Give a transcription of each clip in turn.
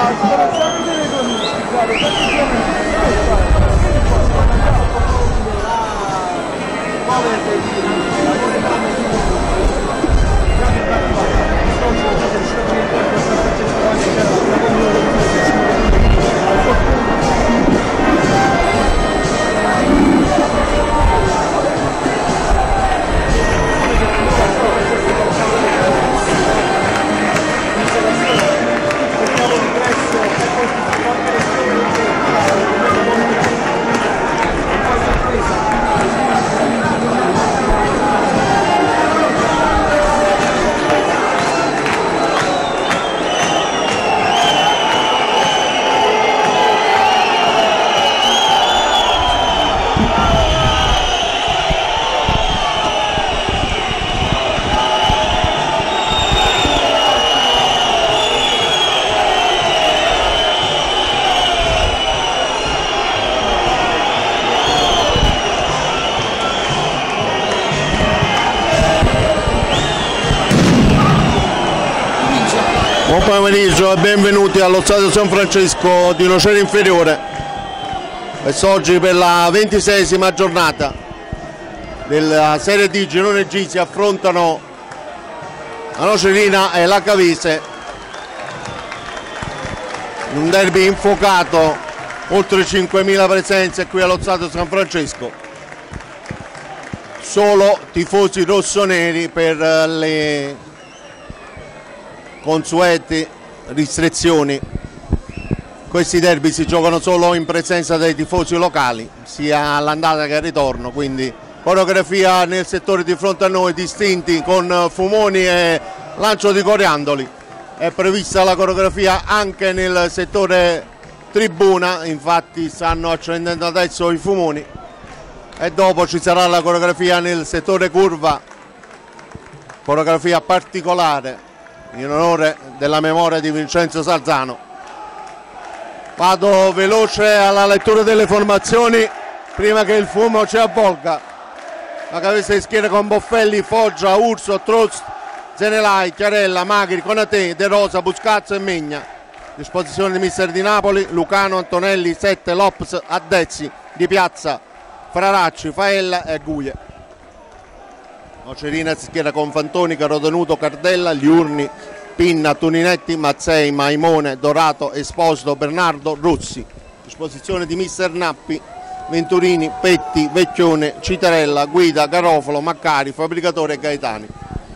Buon pomeriggio e benvenuti allo Stadio San Francesco di Nocera Inferiore. Quest'oggi per la 26esima giornata della Serie D Girone G si affrontano la Nocerina e la Cavese. Un derby infuocato, oltre 5.000 presenze qui allo Stadio San Francesco. Solo tifosi rossoneri per le consuete restrizioni. Questi derby si giocano solo in presenza dei tifosi locali, sia all'andata che al ritorno, quindi coreografia nel settore di fronte a noi distinti con fumoni e lancio di coriandoli. È prevista la coreografia anche nel settore tribuna, infatti stanno accendendo adesso i fumoni, e dopo ci sarà la coreografia nel settore curva, coreografia particolare in onore della memoria di Vincenzo Salzano. Vado veloce alla lettura delle formazioni prima che il fumo ci avvolga. La Cavese schiera con Boffelli, Foggia, Urso, Trost, Zenelai, Chiarella, Magri, Conate, De Rosa, Buscazzo e Megna. Disposizione di mister di Napoli: Lucano, Antonelli, Sette, Lops, Addezzi, Di Piazza, Fraracci, Faella e Guie. Nocerina si schiera con Fantonica, Rotenuto, Cardella, Liurni, Pinna, Tuninetti, Mazzei, Maimone, Dorato, Esposito, Bernardo, Rossi. Disposizione di mister Nappi: Venturini, Petti, Vecchione, Citarella, Guida, Garofalo, Maccari, Fabbricatore e Gaetani.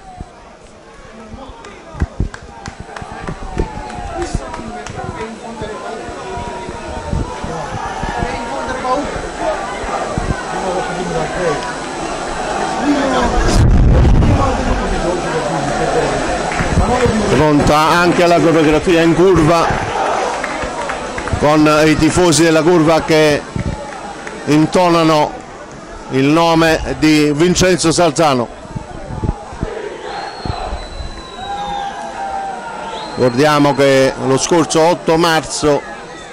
Pronta anche la coreografia in curva, con i tifosi della curva che intonano il nome di Vincenzo Salzano. Ricordiamo che lo scorso 8 marzo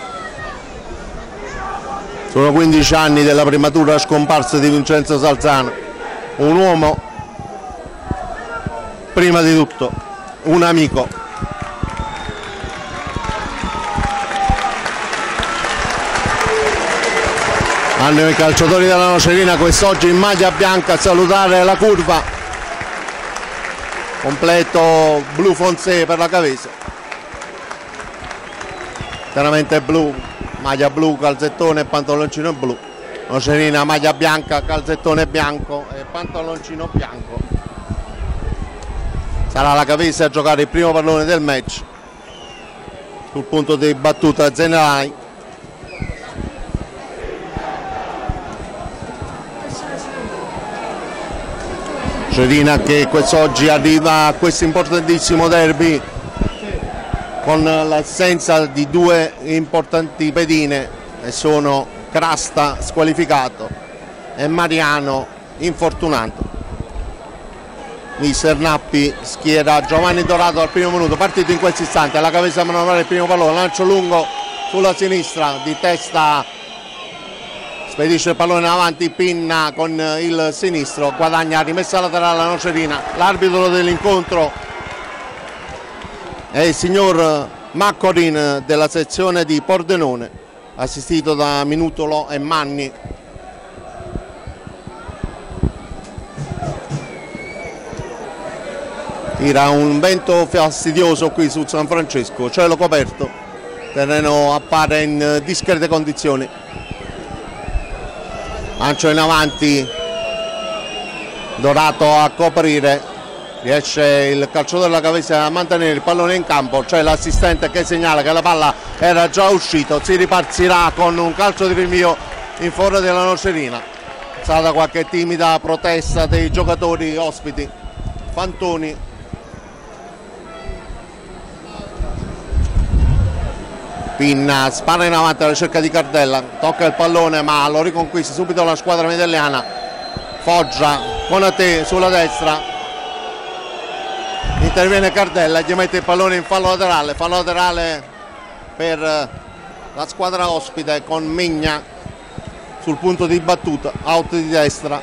sono 15 anni della prematura scomparsa di Vincenzo Salzano, un uomo, prima di tutto un amico. Hanno i calciatori della Nocerina quest'oggi in maglia bianca a salutare la curva, completo blu foncé per la Cavese, chiaramente blu, maglia blu, calzettone e pantaloncino blu. Nocerina maglia bianca, calzettone bianco e pantaloncino bianco. Sarà la Cavese a giocare il primo pallone del match. Sul punto di battuta Zenelai. Nocerina che quest'oggi arriva a questo importantissimo derby con l'assenza di due importanti pedine, e sono Crasta squalificato e Mariano infortunato. Mister Nappi schiera Giovanni Dorato al primo minuto, partito in questo istante. La Cavese a manovrare il primo pallone, lancio lungo sulla sinistra, di testa spedisce il pallone avanti, Pinna con il sinistro, guadagna rimessa laterale alla Nocerina. L'arbitro dell'incontro è il signor Maccorin della sezione di Pordenone, assistito da Minutolo e Manni. Tira un vento fastidioso qui su San Francesco, cielo coperto, il terreno appare in discrete condizioni. Lancio in avanti, Dorato a coprire, riesce il calciatore della Cavese a mantenere il pallone in campo, c'è l'assistente che segnala che la palla era già uscita, si ripartirà con un calcio di rinvio in favore della Nocerina. È stata qualche timida protesta dei giocatori ospiti. Fantoni Pinna spara in avanti alla ricerca di Cardella, tocca il pallone ma lo riconquista subito la squadra medelliana. Foggia, Conate sulla destra, interviene Cardella, gli mette il pallone in fallo laterale per la squadra ospite con Migna sul punto di battuta, out di destra.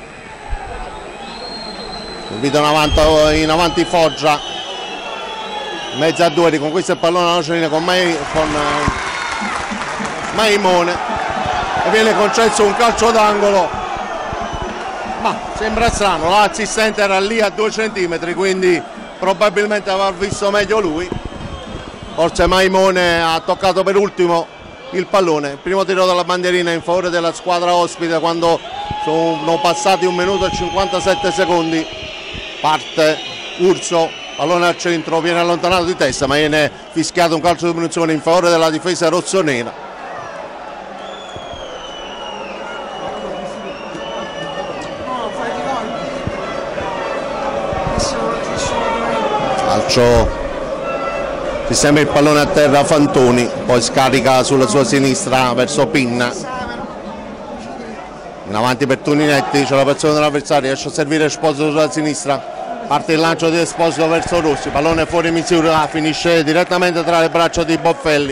Subito in avanti Foggia, mezza a due, riconquista il pallone alla Nocerina con Maimone e viene concesso un calcio d'angolo, ma sembra strano, l'assistente era lì a 2 centimetri, quindi probabilmente aveva visto meglio lui. Forse Maimone ha toccato per ultimo il pallone. Primo tiro della bandierina in favore della squadra ospite quando sono passati 1 minuto e 57 secondi. Parte Urso, pallone al centro, viene allontanato di testa ma viene fischiato un calcio di punizione in favore della difesa rossonera. Calcio, sistema il pallone a terra Fantoni, poi scarica sulla sua sinistra verso Pinna. In avanti per Toninetti, c'è la pressione dell'avversario, riesce a servire Esposito sulla sinistra. Parte il lancio di Esposito verso Rossi, pallone fuori misura, finisce direttamente tra le braccia di Boffelli.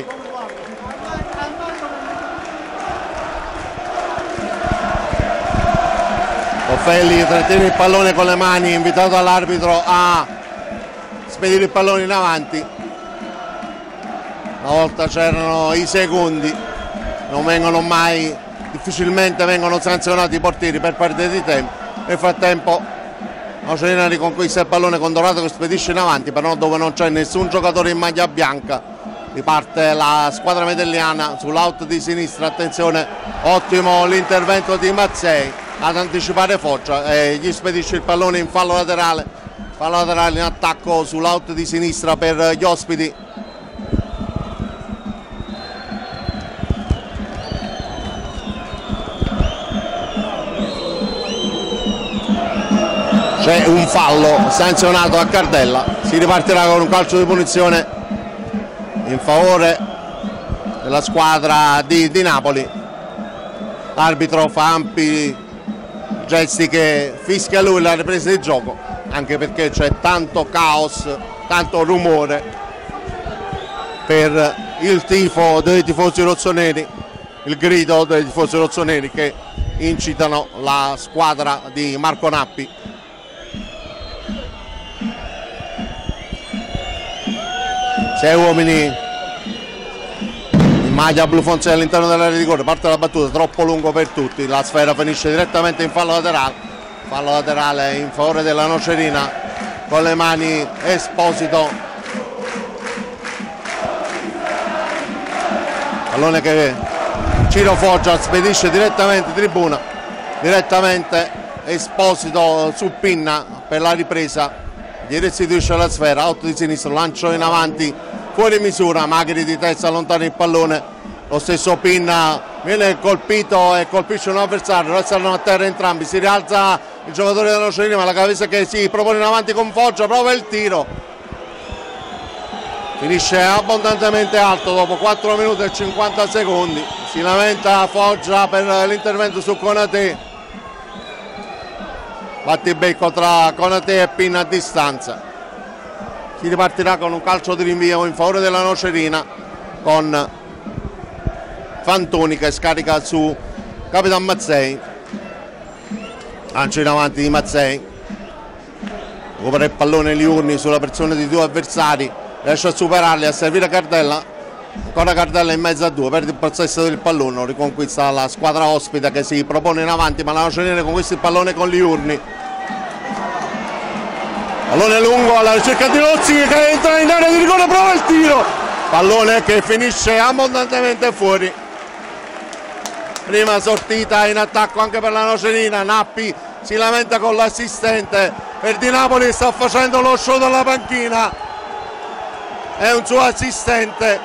Boffelli trattiene il pallone con le mani, invitato dall'arbitro a spedire il pallone in avanti. Una volta c'erano i secondi, non vengono mai, difficilmente vengono sanzionati i portieri per perdita di tempo. Nel frattempo Nocerina riconquista il pallone con Dorato che spedisce in avanti, però dove non c'è nessun giocatore in maglia bianca. Riparte la squadra medelliana sull'out di sinistra, attenzione, ottimo l'intervento di Mazzei ad anticipare Foggia e gli spedisce il pallone in fallo laterale in attacco sull'out di sinistra per gli ospiti. C'è un fallo sanzionato a Cardella, si ripartirà con un calcio di punizione in favore della squadra di Napoli. L'arbitro fa ampi gesti che fischia lui la ripresa di gioco, anche perché c'è tanto caos, tanto rumore per il tifo dei tifosi rossoneri, il grido dei tifosi rossoneri che incitano la squadra di Marco Nappi. 6 uomini in maglia blu foncé all'interno dell'area di rigore, parte la battuta, troppo lungo per tutti, la sfera finisce direttamente in fallo laterale in favore della Nocerina con le mani Esposito. Pallone che Ciro Foggia spedisce direttamente in tribuna, direttamente Esposito su Pinna per la ripresa. Gli restituisce la sfera, out di sinistra, lancio in avanti, fuori misura, Magri di testa allontana il pallone, lo stesso Pinna viene colpito e colpisce un avversario, restano a terra entrambi, si rialza il giocatore della Nocerina ma la Cavese che si propone in avanti con Foggia, prova il tiro, finisce abbondantemente alto dopo 4 minuti e 50 secondi, si lamenta Foggia per l'intervento su Conate. Battibecco tra Conate e Pinna a distanza. Si ripartirà con un calcio di rinvio in favore della Nocerina con Fantoni che scarica su Capitan Mazzei. Lancio in avanti di Mazzei. Recupera il pallone Liurni sulla pressione di 2 avversari. riesce a superarli, a servire Cardella, ancora Cardella in mezzo a due, perde il possesso del pallone, riconquista la squadra ospite che si propone in avanti, ma la Nocerina conquista il pallone con Liurni. Pallone lungo alla ricerca di Rozzi che entra in area di rigore, prova il tiro, pallone che finisce abbondantemente fuori. Prima sortita in attacco anche per la Nocerina, Nappi si lamenta con l'assistente, per Di Napoli sta facendo lo show dalla panchina, è un suo assistente,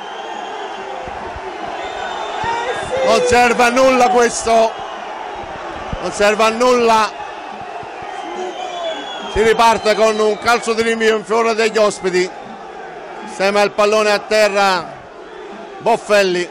non serve a nulla questo, non serve a nulla. Si riparte con un calcio di rinvio in favore degli ospiti, sema il pallone a terra Boffelli.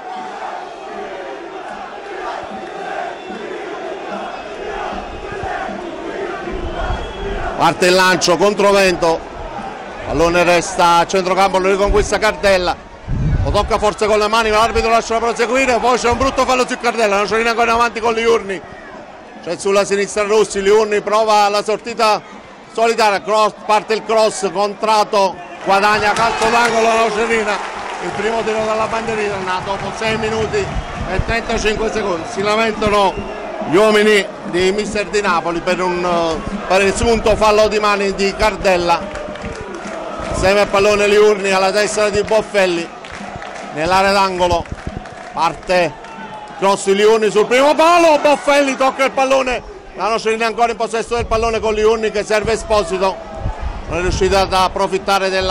Parte il lancio, controvento, pallone resta a centrocampo, lo riconquista Cardella, lo tocca forse con le mani ma l'arbitro lascia proseguire, poi c'è un brutto fallo su Cardella, la Nocerina ancora in avanti con Liurni, c'è sulla sinistra Rossi, Liurni prova la sortita solitaria, parte il cross, contrato, guadagna calcio d'angolo la Nocerina, il primo tiro dalla bandierina dopo 6 minuti e 35 secondi, si lamentano gli uomini di mister Di Napoli per un presunto fallo di mani di Cardella. Insieme al pallone Liurni alla destra di Boffelli nell'area d'angolo, parte cross di Liurni sul primo palo, Boffelli tocca il pallone, la Nocerina ancora in possesso del pallone con Liurni che serve Esposito, non è riuscita ad approfittare del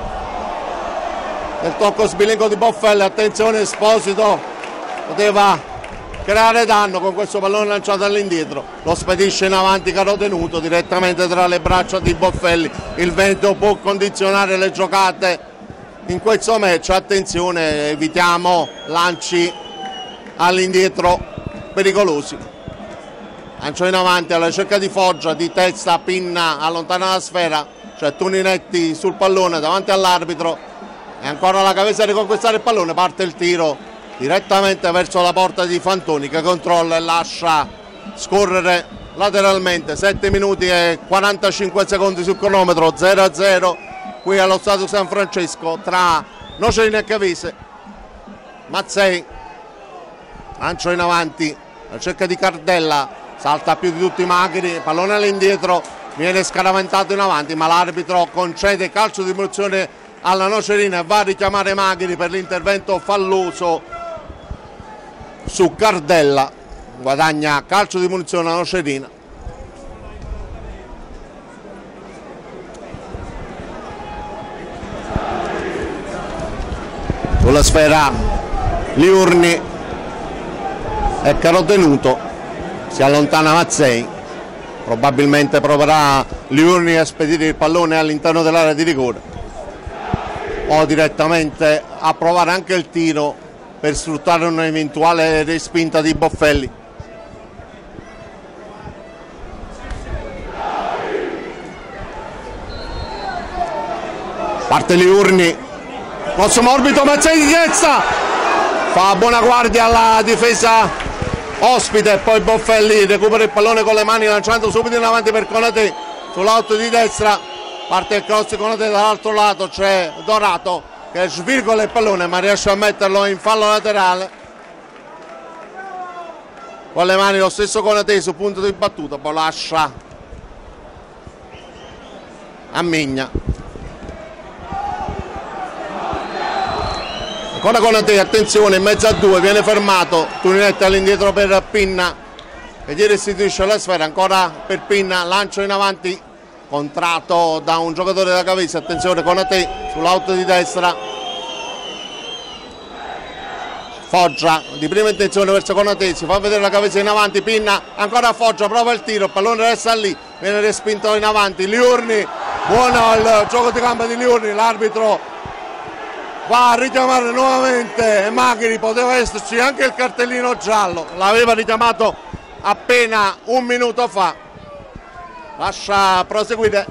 tocco sbilenco di Boffelli. Attenzione, Esposito poteva creare danno con questo pallone lanciato all'indietro, lo spedisce in avanti Carotenuto direttamente tra le braccia di Boffelli. Il vento può condizionare le giocate in questo match, attenzione, evitiamo lanci all'indietro pericolosi. Lancio in avanti alla ricerca di Foggia, di testa Pinna allontana la sfera, c'è Tuninetti sul pallone davanti all'arbitro e ancora la Cavese a riconquistare il pallone, parte il tiro direttamente verso la porta di Fantoni che controlla e lascia scorrere lateralmente. 7 minuti e 45 secondi sul cronometro, 0-0 qui allo Stadio San Francesco tra Nocerina e Cavese. Mazzei, lancio in avanti, la cerca di Cardella, salta più di tutti Magheri, pallone all'indietro, viene scaraventato in avanti ma l'arbitro concede calcio di punizione alla Nocerina e va a richiamare Magheri per l'intervento falloso su Cardella, guadagna calcio di punizione alla Nocerina. Sulla sfera Liurni e Carotenuto, si allontana Mazzei, probabilmente proverà Liurni a spedire il pallone all'interno dell'area di rigore o direttamente a provare anche il tiro per sfruttare un'eventuale respinta di Boffelli. Parte Liurni, cross morbido, Mazzei di testa, fa buona guardia alla difesa ospite e poi Boffelli recupera il pallone con le mani lanciando subito in avanti per Conate sull'alto di destra, parte il cross Conate dall'altro lato, c'è Dorato che svirgola il pallone ma riesce a metterlo in fallo laterale con le mani lo stesso Conate sul punto di battuta, poi lascia a Migna. Ancora Conate, attenzione, in mezzo a due, viene fermato, Tuninetti all'indietro per Pinna che gli restituisce la sfera, ancora per Pinna, lancio in avanti contratto da un giocatore della Cavese, attenzione Conate sull'auto di destra, Foggia di prima intenzione verso Conate, si fa vedere la Cavese in avanti, Pinna ancora Foggia, prova il tiro, il pallone resta lì, viene respinto in avanti, Liurni, buono il gioco di campo di Liurni, l'arbitro va a richiamare nuovamente Magheri, poteva esserci anche il cartellino giallo, l'aveva richiamato appena un minuto fa, lascia proseguire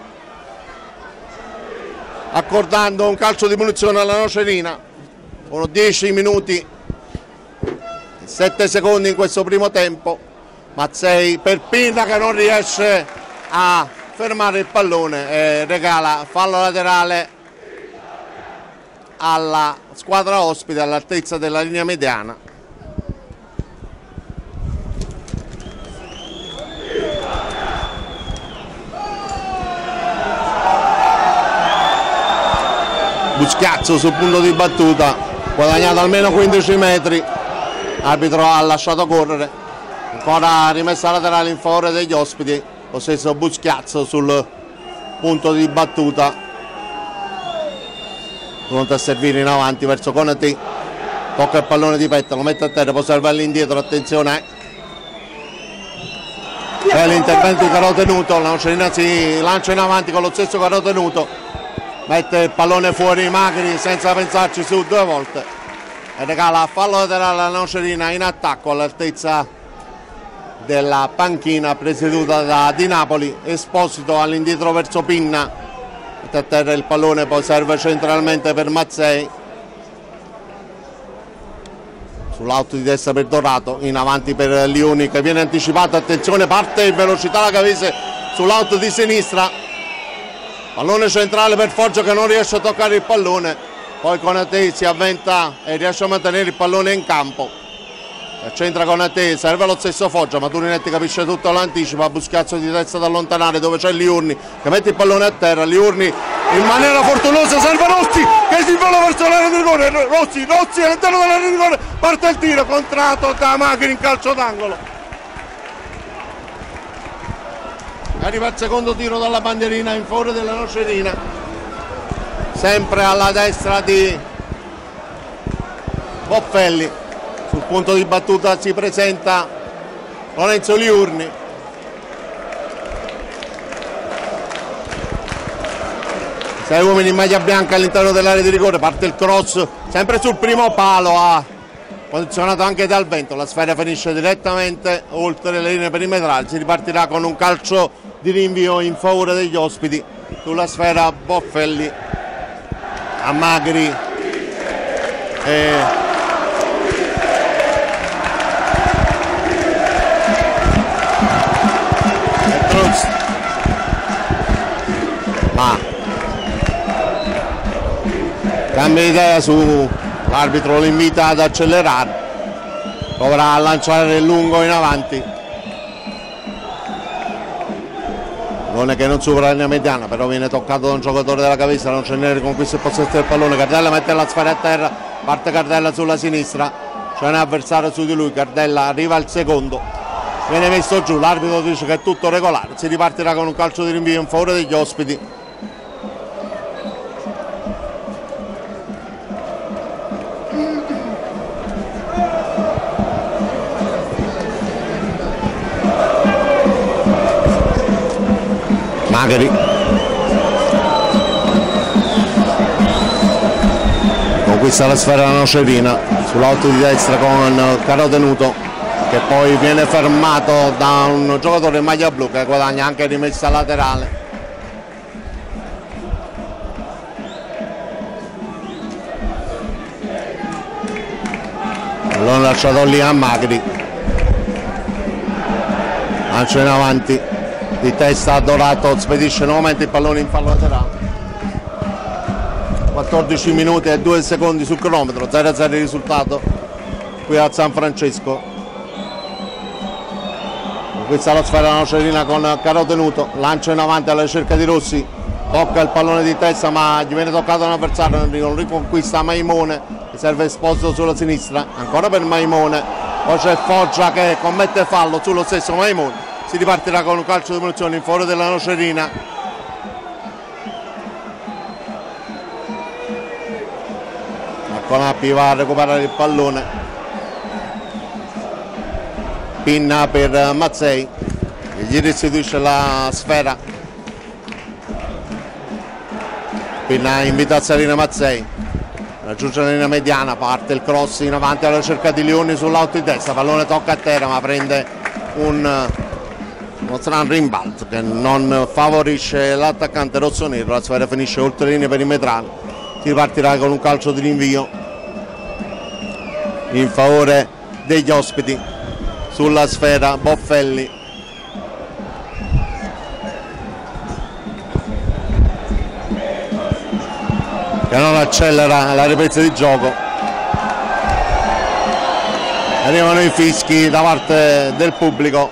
accordando un calcio di punizione alla Nocerina. Sono 10 minuti e 7 secondi in questo primo tempo. Mazzei per Pinna che non riesce a fermare il pallone e regala fallo laterale alla squadra ospite all'altezza della linea mediana. Buschiazzo sul punto di battuta, guadagnato almeno 15 metri, l'arbitro ha lasciato correre, ancora rimessa laterale in favore degli ospiti, lo stesso Buschiazzo sul punto di battuta, pronto a servire in avanti verso Conati, tocca il pallone di petto, lo mette a terra, può salvarlo indietro, attenzione, è l'intervento di Carotenuto, la Nocerina si lancia in avanti con lo stesso Carotenuto, mette il pallone fuori Magri senza pensarci su due volte e regala fallo laterale alla Nocerina in attacco all'altezza della panchina presieduta da Di Napoli. Esposito all'indietro verso Pinna, mette a terra il pallone, poi serve centralmente per Mazzei, sull'auto di destra per Dorato, in avanti per Liuni che viene anticipato, attenzione, parte in velocità la Cavese sull'auto di sinistra, pallone centrale per Foggia che non riesce a toccare il pallone, poi Conate si avventa e riesce a mantenere il pallone in campo, centra Conate, serve lo stesso Foggia, ma Turinetti capisce tutto, l'anticipa, Buschiazzo di testa da allontanare dove c'è Liurni che mette il pallone a terra, Liurni in maniera fortunosa serve Rossi che si vola verso l'area di rigore, Rossi all'interno dell'area di rigore, parte il tiro, contratto da Magri in calcio d'angolo. Arriva il secondo tiro dalla bandierina in favore della Nocerina, sempre alla destra di Boffelli, sul punto di battuta si presenta Lorenzo Liurni, sei uomini in maglia bianca all'interno dell'area di rigore, parte il cross sempre sul primo palo, ha posizionato anche dal vento, la sfera finisce direttamente oltre le linee perimetrali, si ripartirà con un calcio di rinvio in favore degli ospiti, sulla sfera Boffelli a Magri ma cambia idea, l'arbitro lo invita ad accelerare, proverà a lanciare il lungo in avanti, pallone che non supera la linea mediana, però viene toccato da un giocatore della Cavese, non c'è nero, conquista il possesso del pallone, Cardella mette la sfera a terra, parte Cardella sulla sinistra, c'è un avversario su di lui, Cardella arriva al secondo, viene messo giù, l'arbitro dice che è tutto regolare, si ripartirà con un calcio di rinvio in favore degli ospiti. Magri conquista la sfera la Nocerina sull'auto di destra con Carotenuto che poi viene fermato da un giocatore in maglia blu che guadagna anche rimessa laterale. L'ho lasciato lì a Magri, lancio in avanti di testa Dorato, spedisce nuovamente il pallone in fallo laterale. 14 minuti e 2 secondi sul cronometro, 0-0 il risultato qui a San Francesco. Questa è la sfera Nocerina con Carotenuto, lancia in avanti alla ricerca di Rossi, tocca il pallone di testa ma gli viene toccato un avversario, non riconquista Maimone, che serve Esposito sulla sinistra, ancora per Maimone, poi c'è Foggia che commette fallo sullo stesso Maimone. Si ripartirà con un calcio di punizione in favore della Nocerina. Conappi va a recuperare il pallone, Pinna per Mazzei che gli restituisce la sfera, Pinna invita a salire Mazzei, raggiunge la linea mediana, parte il cross in avanti alla ricerca di Lioni sull'auto di destra, pallone tocca a terra ma prende uno strano rimbalzo che non favorisce l'attaccante rossonero, la sfera finisce oltre le linee perimetrali, si ripartirà con un calcio di rinvio in favore degli ospiti sulla sfera Boffelli. che non accelera la ripresa di gioco. Arrivano i fischi da parte del pubblico.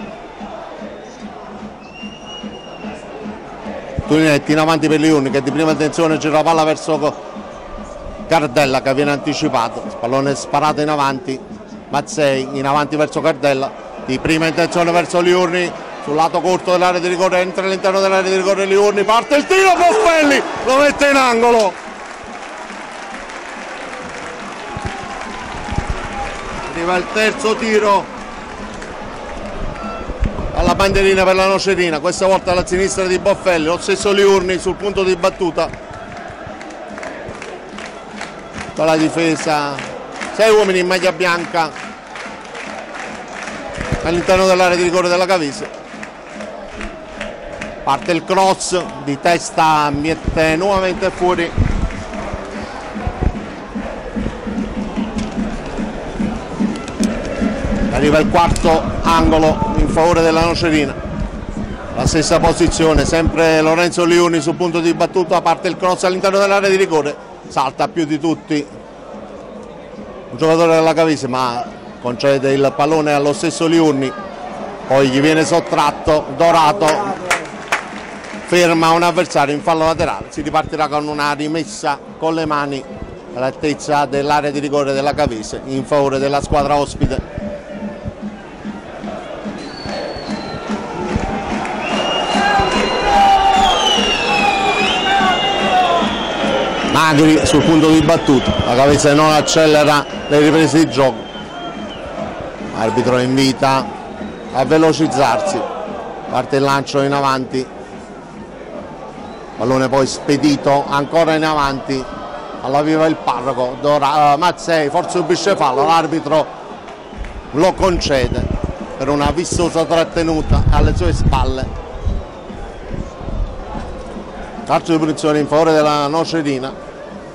Tuninetti in avanti per Liurni, che di prima intenzione gira la palla verso Cardella, che viene anticipato. Pallone sparato in avanti. Mazzei in avanti verso Cardella, di prima intenzione verso Liurni, sul lato corto dell'area di rigore, entra all'interno dell'area di rigore Liurni, parte il tiro, Boffelli lo mette in angolo. Arriva il terzo tiro alla bandierina per la Nocerina, questa volta alla sinistra di Boffelli, lo stesso Liurni sul punto di battuta. Con la difesa, 6 uomini in maglia bianca all'interno dell'area di rigore della Cavise. Parte il cross di testa, mette nuovamente fuori. Arriva il quarto angolo in favore della Nocerina. La stessa posizione, sempre Lorenzo Liurni sul punto di battuta, parte il cross all'interno dell'area di rigore, salta più di tutti un giocatore della Cavise, ma concede il pallone allo stesso Liurni, poi gli viene sottratto. Dorato ferma un avversario in fallo laterale, si ripartirà con una rimessa con le mani all'altezza dell'area di rigore della Cavise in favore della squadra ospite. Magri sul punto di battuta, la Cavese non accelera le riprese di gioco, l'arbitro invita a velocizzarsi, parte il lancio in avanti, pallone poi spedito ancora in avanti, alla viva il parroco, Mazzei forse subisce fallo, l'arbitro lo concede per una vistosa trattenuta alle sue spalle. Calcio di punizione in favore della Nocerina.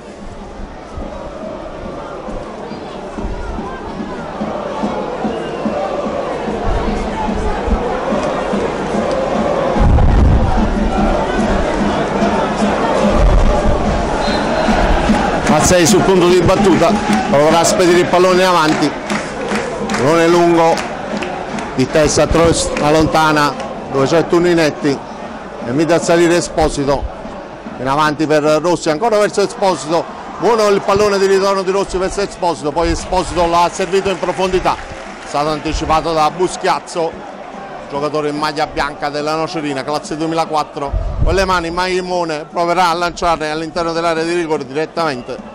Mazzei sul punto di battuta, proverà a spedire il pallone in avanti, pallone lungo di testa, allontana dove c'è Tuninetti, e invita a salire Esposito, in avanti per Rossi, ancora verso Esposito, buono il pallone di ritorno di Rossi verso Esposito, poi Esposito l'ha servito in profondità, è stato anticipato da Buschiazzo, giocatore in maglia bianca della Nocerina, classe 2004, con le mani Maimone proverà a lanciare all'interno dell'area di rigore direttamente.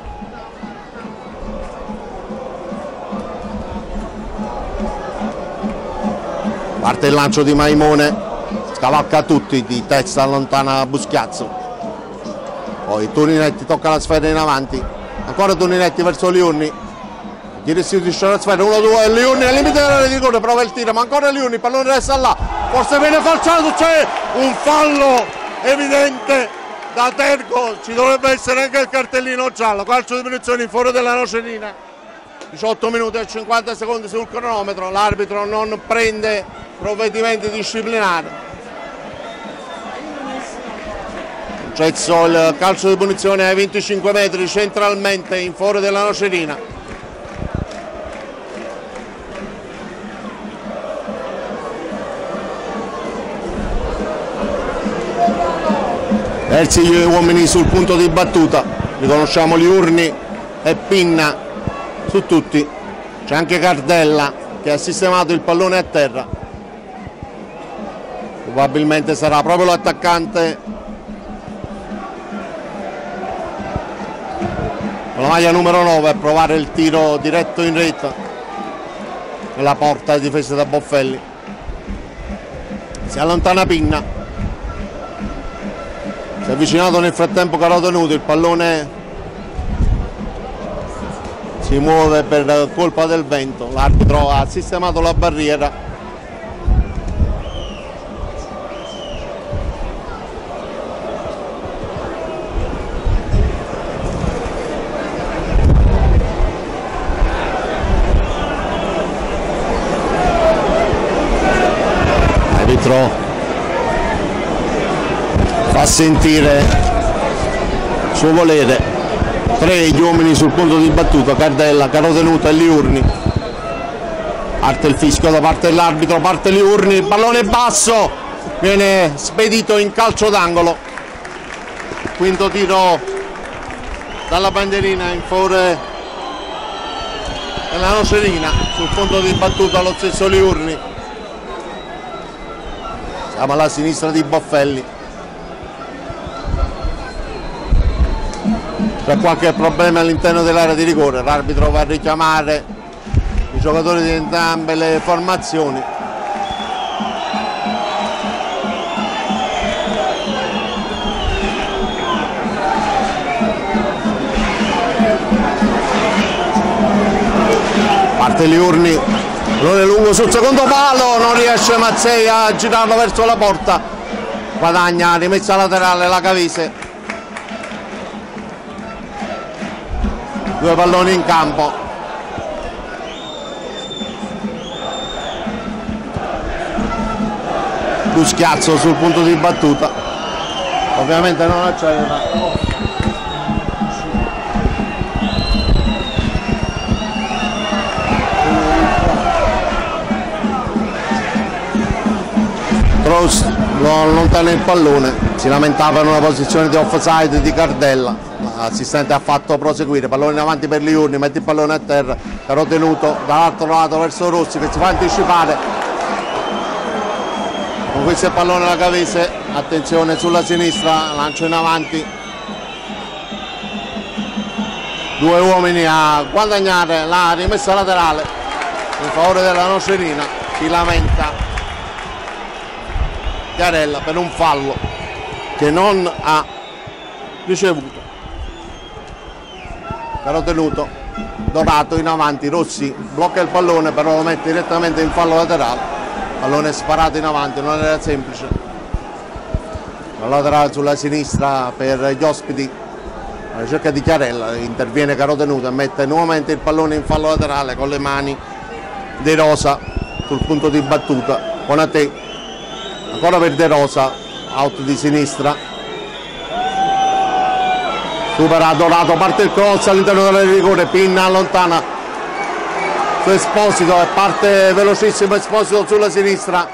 Parte il lancio di Maimone, scavalca tutti, di testa allontana Buschiazzo, poi Tuninetti tocca la sfera in avanti, ancora Tuninetti verso Liurni, gli restituisce la sfera, 1-2, Liurni al limite dell'area di rigore, prova il tiro, ma ancora Liurni, il pallone resta là, forse viene falciato, c'è un fallo evidente da Tergo, ci dovrebbe essere anche il cartellino giallo, calcio di punizione in favore della Nocerina, 18 minuti e 50 secondi sul cronometro, l'arbitro non prende provvedimenti disciplinari. Cesso il calcio di punizione ai 25 metri centralmente in favore della Nocerina. Terzi gli uomini sul punto di battuta, riconosciamo Liurni e Pinna su tutti, c'è anche Cardella che ha sistemato il pallone a terra, probabilmente sarà proprio l'attaccante con la maglia numero 9 a provare il tiro diretto in rete nella porta difesa da Boffelli. Si allontana Pinna, si è avvicinato nel frattempo Carotenuto, il pallone si muove per colpa del vento, l'arbitro ha sistemato la barriera. L'arbitro fa sentire il suo volere. 3 gli uomini sul punto di battuta, Cardella, Carotenuto e Liurni. Parte il fischio da parte dell'arbitro, parte Liurni, il pallone basso, viene spedito in calcio d'angolo. Quinto tiro dalla bandierina in favore della Nocerina, sul punto di battuta lo stesso Liurni. Siamo alla sinistra di Boffelli. C'è qualche problema all'interno dell'area di rigore, l'arbitro va a richiamare i giocatori di entrambe le formazioni. Parte Liurni, pallone lungo sul secondo palo, non riesce Mazzei a girarlo verso la porta, guadagna rimessa laterale la Cavese. 2 palloni in campo. Buschiazzo sul punto di battuta, ovviamente non accelera. Trost lo allontana il pallone, si lamentava in una posizione di offside di Cardella. L'assistente ha fatto proseguire, pallone in avanti per Liurni, mette il pallone a terra, Carotenuto dall'altro lato verso Rossi che si fa anticipare. Con questo il pallone la Cavese, attenzione sulla sinistra, lancio in avanti. 2 uomini a guadagnare la rimessa laterale in favore della Nocerina, si lamenta Chiarella per un fallo che non ha ricevuto. Carotenuto, Dorato in avanti, Rossi blocca il pallone però lo mette direttamente in fallo laterale, pallone sparato in avanti, non era semplice. La laterale sulla sinistra per gli ospiti, alla ricerca di Chiarella, interviene Carotenuto e mette nuovamente il pallone in fallo laterale con le mani De Rosa sul punto di battuta. Bonatè, ancora per De Rosa, out di sinistra. Supera Dorato, parte il cross all'interno dell'area di rigore, Pinna allontana su Esposito e parte velocissimo Esposito sulla sinistra.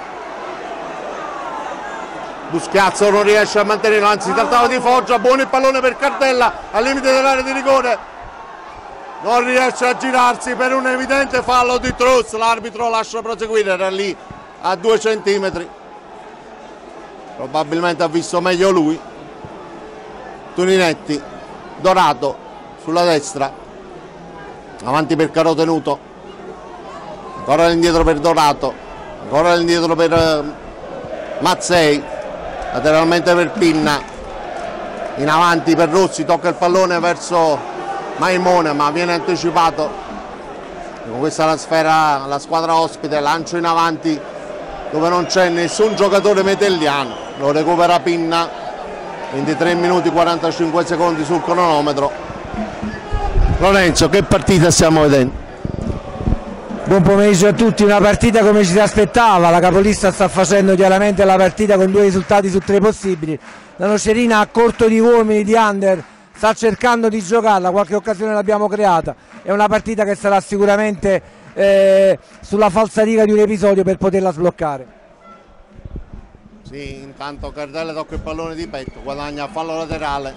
Buschiazzo non riesce a mantenerlo, anzi si trattava di Foggia, buono il pallone per Cardella al limite dell'area di rigore, non riesce a girarsi per un evidente fallo di Trus, l'arbitro lascia proseguire, era lì a 2 centimetri, probabilmente ha visto meglio lui. Tuninetti, Dorato sulla destra, avanti per Carotenuto, ancora indietro per Dorato, ancora indietro per Mazzei, lateralmente per Pinna, in avanti per Rossi, tocca il pallone verso Maimone ma viene anticipato. Con questa la sfera la squadra ospite, lancio in avanti dove non c'è nessun giocatore metelliano, lo recupera Pinna. 23 minuti 45 secondi sul cronometro. Lorenzo, che partita stiamo vedendo? Buon pomeriggio a tutti, una partita come ci si aspettava, la capolista sta facendo chiaramente la partita con 2 risultati su 3 possibili, la Nocerina a corto di uomini, di under, sta cercando di giocarla, qualche occasione l'abbiamo creata, è una partita che sarà sicuramente sulla falsariga di un episodio per poterla sbloccare. Sì, intanto Cardella tocca il pallone di petto, guadagna fallo laterale.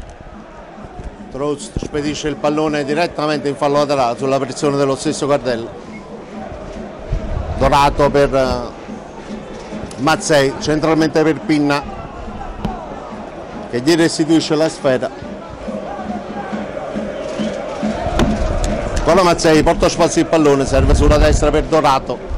Trost spedisce il pallone direttamente in fallo laterale sulla pressione dello stesso Cardella. Dorato per Mazzei, centralmente per Pinna che gli restituisce la sfera. Ancora Mazzei, porta spazio il pallone, serve sulla destra per Dorato.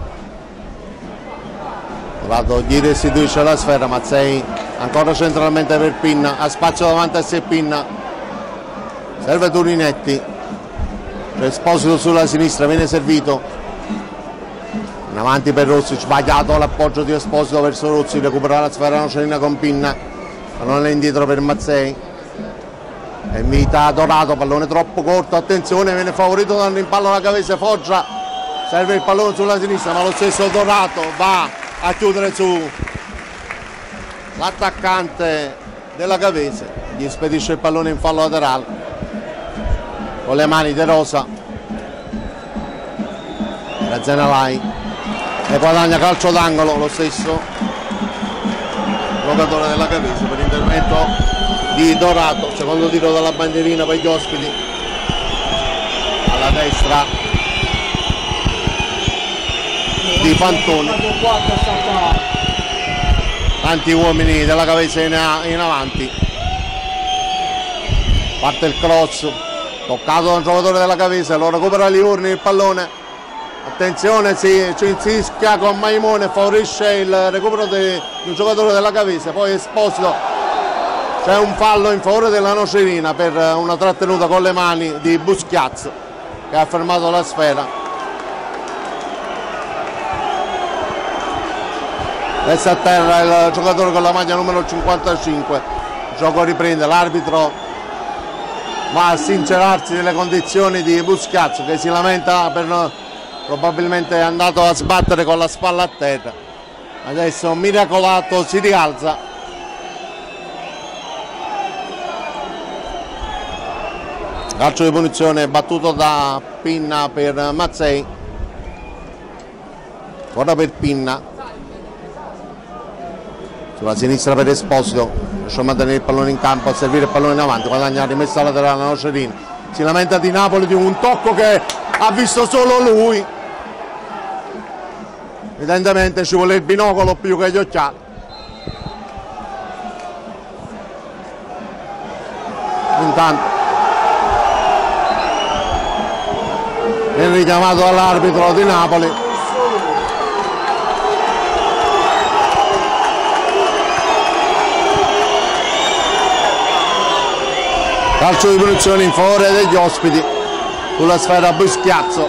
Dorato gli restituisce la sfera, Mazzei ancora centralmente per Pinna, ha spazio davanti a sé Pinna, serve Turinetti, Esposito sulla sinistra, viene servito in avanti per Rossi, sbagliato l'appoggio di Esposito verso Rossi, recupera la sfera Nocerina con Pinna, pallone indietro per Mazzei, invita Dorato, pallone troppo corto, attenzione, viene favorito dal rimpallo la Cavese, Foggia, serve il pallone sulla sinistra ma lo stesso Dorato va a chiudere su l'attaccante della Cavese, gli spedisce il pallone in fallo laterale. con le mani De Rosa, Zenalai e guadagna calcio d'angolo lo stesso giocatore della Cavese per intervento di Dorato. Secondo tiro dalla bandierina per gli ospiti, alla destra di Fantoni. Tanti uomini della Cavese in avanti, parte il cross toccato da un giocatore della Cavese, lo recupera Liurni il pallone. Attenzione, si insischia con Maimone, favorisce il recupero di un giocatore della Cavese, poi Esposito, c'è un fallo in favore della Nocerina per una trattenuta con le mani di Buschiazzo che ha fermato la sfera. Resta a terra il giocatore con la maglia numero 55, il gioco riprende, l'arbitro va a sincerarsi delle condizioni di Buschiazzo che si lamenta per probabilmente è andato a sbattere con la spalla a terra. Adesso Miracolato si rialza, calcio di punizione battuto da Pinna per Mazzei, ora per Pinna sulla sinistra per Esposito, riesce a mantenere il pallone in campo, a servire il pallone in avanti, guadagna rimessa laterale alla Nocerina, si lamenta di Napoli di un tocco che ha visto solo lui, evidentemente ci vuole il binocolo più che gli occhiali. Intanto viene richiamato dall'arbitro di Napoli. Calcio di punizione in favore degli ospiti sulla sfera Buschiazzo.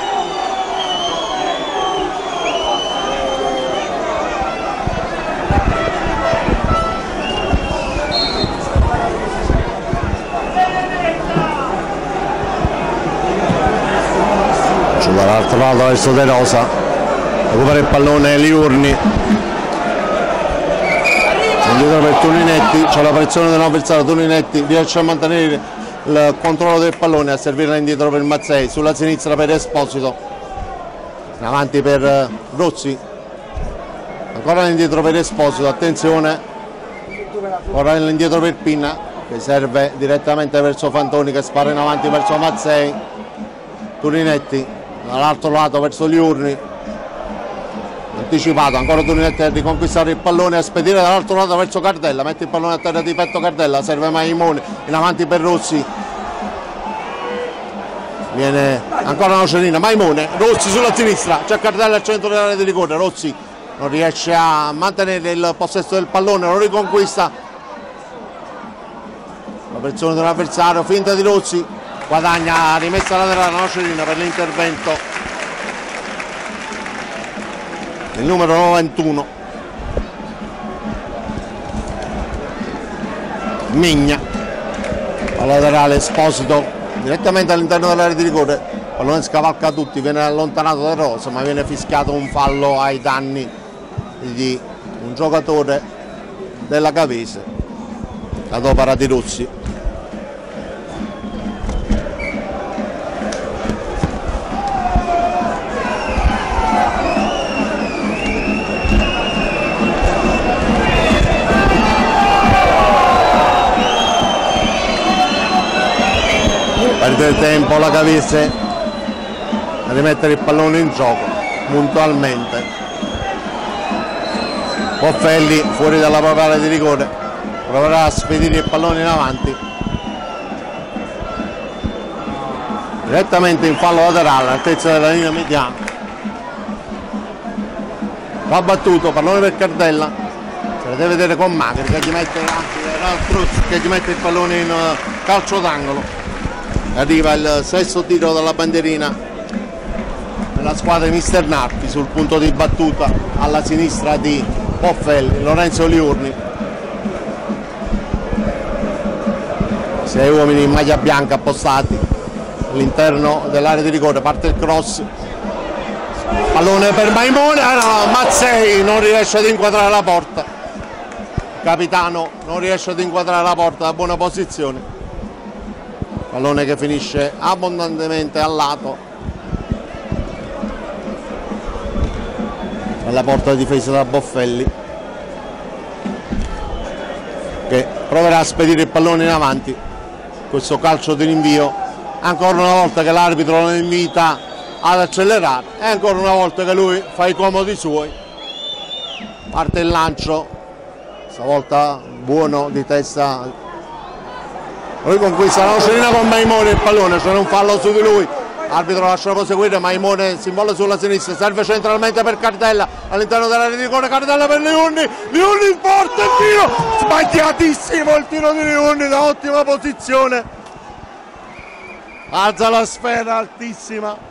Giù dall'altro lato verso De Rosa, recupera il pallone Liurni, indietro per Toninetti, c'è la pressione dell'avversario, Toninetti riesce a mantenere il controllo del pallone, a servirla indietro per Mazzei, sulla sinistra per Esposito, in avanti per Rozzi, ancora indietro per Esposito, attenzione, ora indietro per Pinna che serve direttamente verso Fantoni che spara in avanti verso Mazzei, Toninetti dall'altro lato verso Liurni, anticipato, ancora Toninetti a riconquistare il pallone, a spedire dall'altro lato verso Cardella, mette il pallone a terra di petto Cardella, serve Maimone, in avanti per Rossi, viene ancora Nocerina, Maimone, Rossi sulla sinistra, c'è Cardella al centro dell'area di rigore, Rossi non riesce a mantenere il possesso del pallone, lo riconquista, la pressione dell'avversario, finta di Rossi, guadagna rimessa laterale Nocerina per l'intervento il numero 91 Migna, la laterale Esposito direttamente all'interno dell'area di rigore, pallone scavalca tutti, viene allontanato da Rosa ma viene fischiato un fallo ai danni di un giocatore della Cavese, ad opera di Rossi. Perde il tempo la Cavese a rimettere il pallone in gioco puntualmente. Boffelli fuori dalla propria area di rigore, proverà a spedire il pallone in avanti direttamente in fallo laterale all'altezza della linea mediana, va battuto, pallone per Cardella, se la deve vedere con Magri che gli mette il pallone in calcio d'angolo. Arriva il sesto tiro dalla bandierina della squadra di Mister Narpi sul punto di battuta alla sinistra di Boffelli, Lorenzo Liurni, 6 uomini in maglia bianca appostati all'interno dell'area di rigore, parte il cross, pallone per Maimone, no, Mazzei non riesce ad inquadrare la porta, il capitano non riesce ad inquadrare la porta da buona posizione. pallone che finisce abbondantemente al lato alla porta difesa da Boffelli, che proverà a spedire il pallone in avanti. Questo calcio di rinvio, ancora una volta che l'arbitro lo invita ad accelerare e ancora una volta che lui fa i comodi suoi. Parte il lancio, stavolta buono di testa, lui conquista la Nocerina con Maimone il pallone, c'è un fallo su di lui, l'arbitro lascia proseguire, Maimone si invola sulla sinistra, serve centralmente per Cardella all'interno dell'area di rigore, Cardella per Liurni, Liurni forte il tiro, sbagliatissimo il tiro di Liurni da ottima posizione, alza la sfera altissima.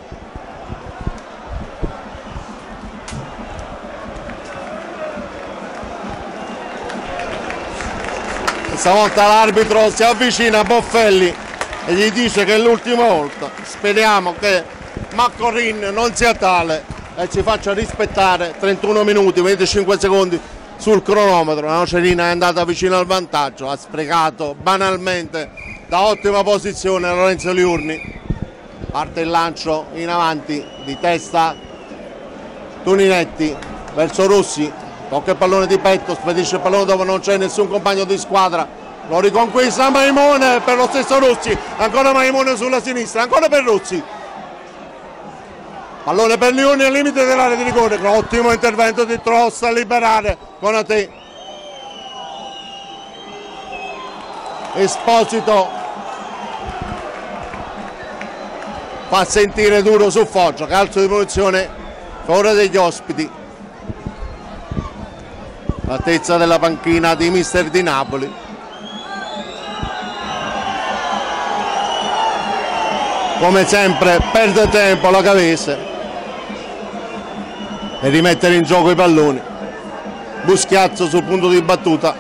Stavolta l'arbitro si avvicina a Boffelli e gli dice che è l'ultima volta. Speriamo che Maccorin non sia tale e ci faccia rispettare. 31 minuti, 25 secondi sul cronometro. La Nocerina è andata vicino al vantaggio, ha sprecato banalmente da ottima posizione Lorenzo Liurni. Parte il lancio in avanti di testa Tuninetti verso Rossi. Tocca il pallone di petto, spedisce il pallone dove non c'è nessun compagno di squadra, lo riconquista Maimone per lo stesso Rossi, ancora Maimone sulla sinistra, ancora per Rossi, pallone per Liurni al limite dell'area di rigore, ottimo intervento di Tross a liberare Konate. Esposito fa sentire duro su Foggia, calcio di punizione a favore degli ospiti. L'altezza della panchina di mister di Napoli. Come sempre perde tempo la Cavese e rimettere in gioco i palloni. Buschiazzo sul punto di battuta.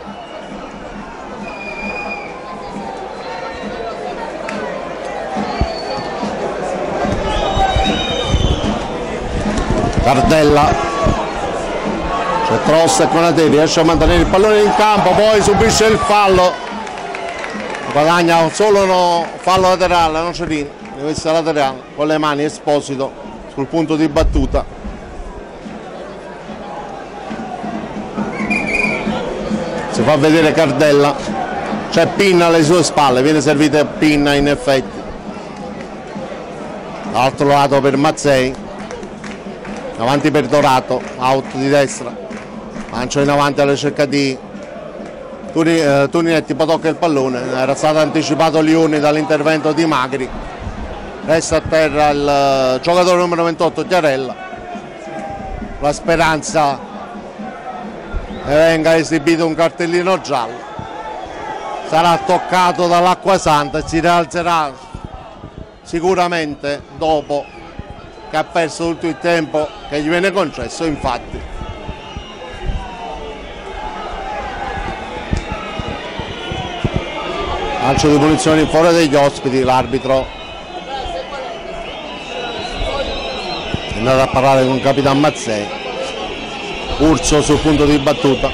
Cardella. C'è Tross e Konate, riesce a mantenere il pallone in campo, poi subisce il fallo, guadagna solo fallo laterale la Nocerina, questa laterale con le mani Esposito sul punto di battuta. Si fa vedere Cardella, c'è Pinna alle sue spalle, viene servita Pinna in effetti. Dall'altro lato per Mazzei, avanti per Dorato, out di destra. Lancio in avanti alla ricerca di Tuninetti, poi tocca il pallone, era stato anticipato Liurni dall'intervento di Magri, resta a terra il giocatore numero 28 Chiarella, la speranza che venga esibito un cartellino giallo, sarà toccato dall'acqua santa e si rialzerà sicuramente dopo che ha perso tutto il tempo che gli viene concesso. Infatti calcio di punizione in favore degli ospiti, l'arbitro è andato a parlare con Capitan Mazzei. Urso sul punto di battuta,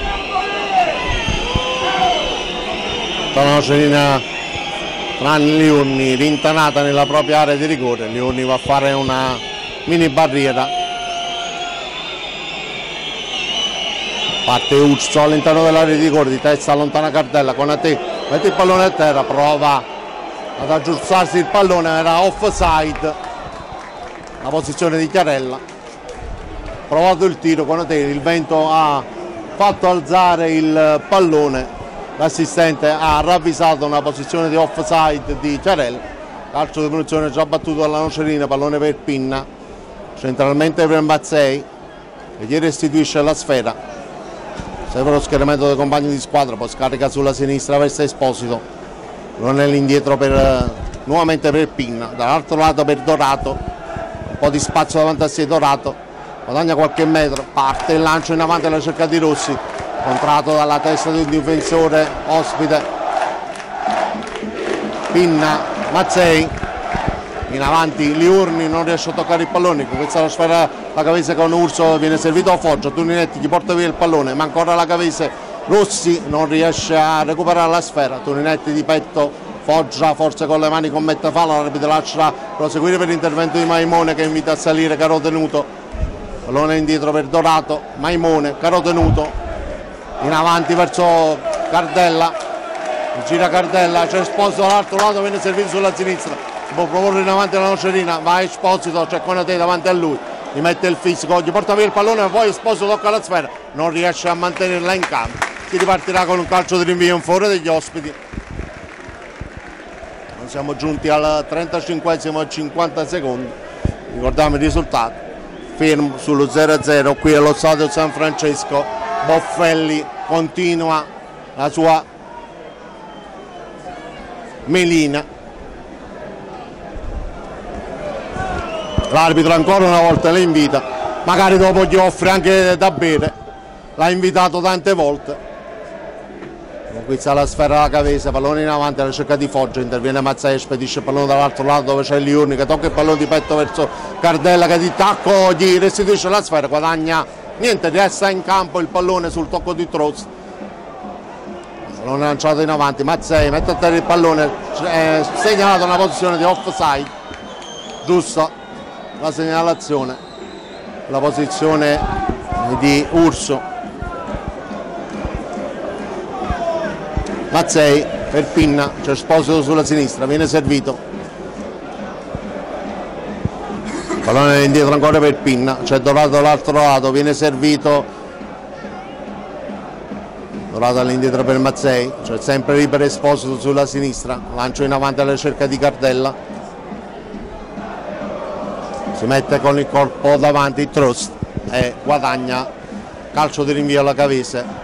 la Nocerina tranne Liurni rintanata nella propria area di rigore. Liurni va a fare una mini barriera, parte Urso all'interno dell'area di rigore, di testa allontana Cardella, Konate mette il pallone a terra, prova ad aggiustarsi il pallone, era offside la posizione di Chiarella, provato il tiro, Konate, il vento ha fatto alzare il pallone, l'assistente ha ravvisato una posizione di offside di Chiarella. Calcio di punizione già battuto dalla Nocerina, pallone per Pinna, centralmente per Mazzei che gli restituisce la sfera. Serve lo schieramento dei compagni di squadra, poi scarica sulla sinistra verso Esposito, non è l'indietro nuovamente per Pinna, dall'altro lato per Dorato, un po' di spazio davanti a sé Dorato, guadagna qualche metro, parte il lancio in avanti alla ricerca di Rossi, contratto dalla testa di un difensore ospite, Pinna, Mazzei, in avanti Liurni non riesce a toccare il pallone, con questa la sfera la Cavese con Urso viene servito a Foggia, Tuninetti gli porta via il pallone, ma ancora la Cavese, Rossi non riesce a recuperare la sfera, Tuninetti di petto Foggia forse con le mani commette fallo, l'arbitro lascia proseguire per l'intervento di Maimone che invita a salire Caro Tenuto. Pallone indietro per Dorato, Maimone, Caro Tenuto in avanti verso Cardella, gira Cardella, c'è Esposito dall'altro lato, viene servito sulla sinistra, si può proporre in avanti la Nocerina, va Esposito, c'è Conate davanti a lui, gli mette il fisico, gli porta via il pallone ma poi Esposito tocca la sfera, non riesce a mantenerla in campo, si ripartirà con un calcio di rinvio in favore degli ospiti. Siamo giunti al 35esimo e 50 secondi, ricordiamo il risultato, fermo sullo 0-0 qui allo stadio San Francesco. Boffelli continua la sua melina, l'arbitro ancora una volta le invita, magari dopo gli offre anche da bere, l'ha invitato tante volte. Conquista la sfera alla Cavese, pallone in avanti alla ricerca di Foggia, interviene Mazzei, spedisce il pallone dall'altro lato dove c'è Liurni che tocca il pallone di petto verso Cardella che di tacco gli restituisce la sfera, guadagna niente, resta in campo il pallone sul tocco di Trost. Pallone lanciato in avanti, Mazzei mette a terra il pallone, segnalato una posizione di offside, giusta la segnalazione, la posizione di Urso. Mazzei per Pinna, c'è Esposito sulla sinistra, viene servito. Pallone indietro ancora per Pinna, c'è Dorato dall'altro lato, viene servito. Dorato all'indietro per Mazzei, c'è sempre libero Esposito sulla sinistra, lancio in avanti alla ricerca di Cardella. Si mette con il corpo davanti Trost e guadagna calcio di rinvio alla Cavese.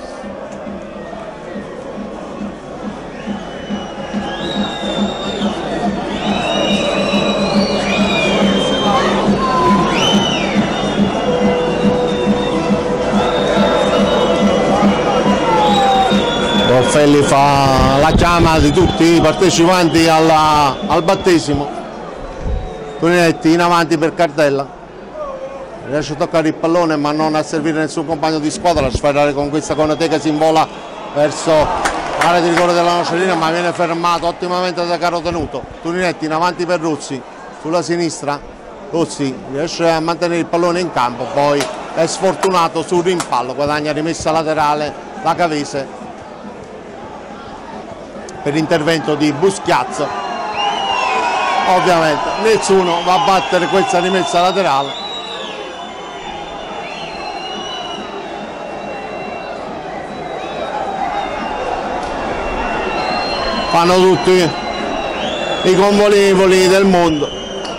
Boffelli fa la chiama di tutti i partecipanti al battesimo. Toninetti in avanti per Cardella, riesce a toccare il pallone ma non a servire nessun compagno di squadra, la sfera conquista Conate che si invola verso l'area di rigore della Nocerina ma viene fermato ottimamente da Caro Tenuto. Toninetti in avanti per Rossi, sulla sinistra Rossi riesce a mantenere il pallone in campo, poi è sfortunato sul rimpallo, guadagna rimessa laterale la Cavese per l'intervento di Buschiazzo. Ovviamente nessuno va a battere questa rimessa laterale. Fanno tutti i convolevoli del mondo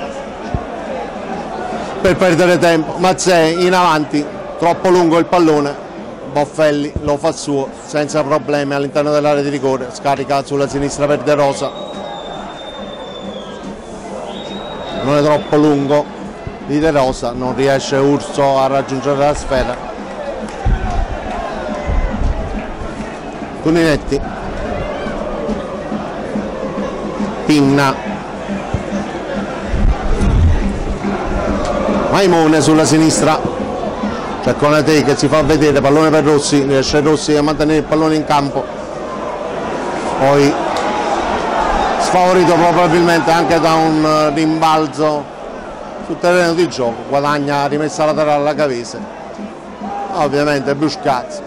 per perdere tempo. Mazzei in avanti, troppo lungo il pallone, Boffelli lo fa suo senza problemi all'interno dell'area di rigore, scarica sulla sinistra per De Rosa, non è troppo lungo di De Rosa, non riesce Urso a raggiungere la sfera. Toninetti, Pinna, Maimone sulla sinistra, c'è Conate che si fa vedere, pallone per Rossi, riesce Rossi a mantenere il pallone in campo, poi sfavorito probabilmente anche da un rimbalzo sul terreno di gioco, guadagna rimessa laterale alla Cavese, ovviamente Buscazzi,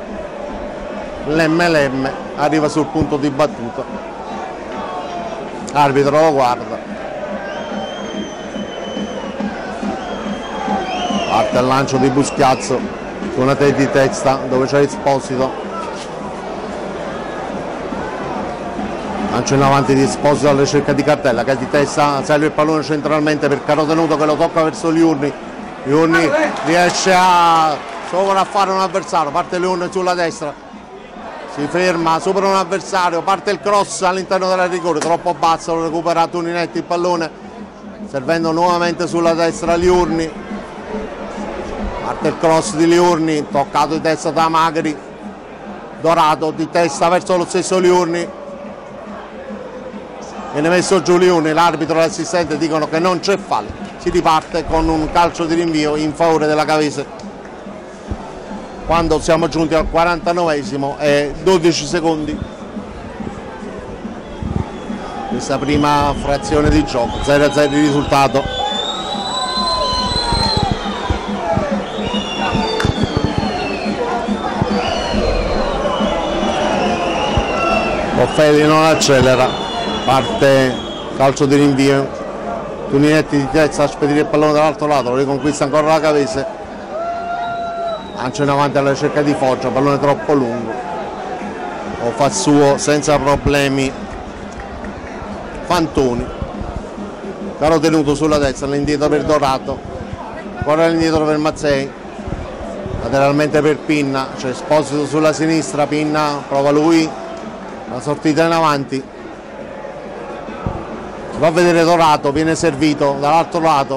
Lemme arriva sul punto di battuta, arbitro lo guarda, parte il lancio di Buschiazzo su una di testa dove c'è Esposito, lancio in avanti di Esposito alla ricerca di Cardella che di testa sale il pallone centralmente per Caro Tenuto che lo tocca verso Liurni. Liurni riesce a sopraffare un avversario, parte Liurni sulla destra, si ferma, supera un avversario, parte il cross all'interno della rigore, troppo basso, lo recupera Toninetti il pallone servendo nuovamente sulla destra Liurni. Parte il cross di Liurni, toccato di testa da Magri, Dorato di testa verso lo stesso Liurni, viene messo giù Liurni, l'arbitro e l'assistente dicono che non c'è fallo, si riparte con un calcio di rinvio in favore della Cavese quando siamo giunti al 49esimo e 12 secondi. questa prima frazione di gioco. 0-0 il risultato. Boffelli non accelera, parte calcio di rinvio, Tuninetti di testa a spedire il pallone dall'altro lato, lo riconquista ancora la Cavese, lancia in avanti alla ricerca di Foggia, pallone troppo lungo, lo fa suo senza problemi Fantoni, caro tenuto sulla destra, all'indietro per Dorato, ancora all'indietro per Mazzei, lateralmente per Pinna, c'è Esposito sulla sinistra, Pinna prova lui la sortita in avanti, si fa vedere Dorato, viene servito dall'altro lato,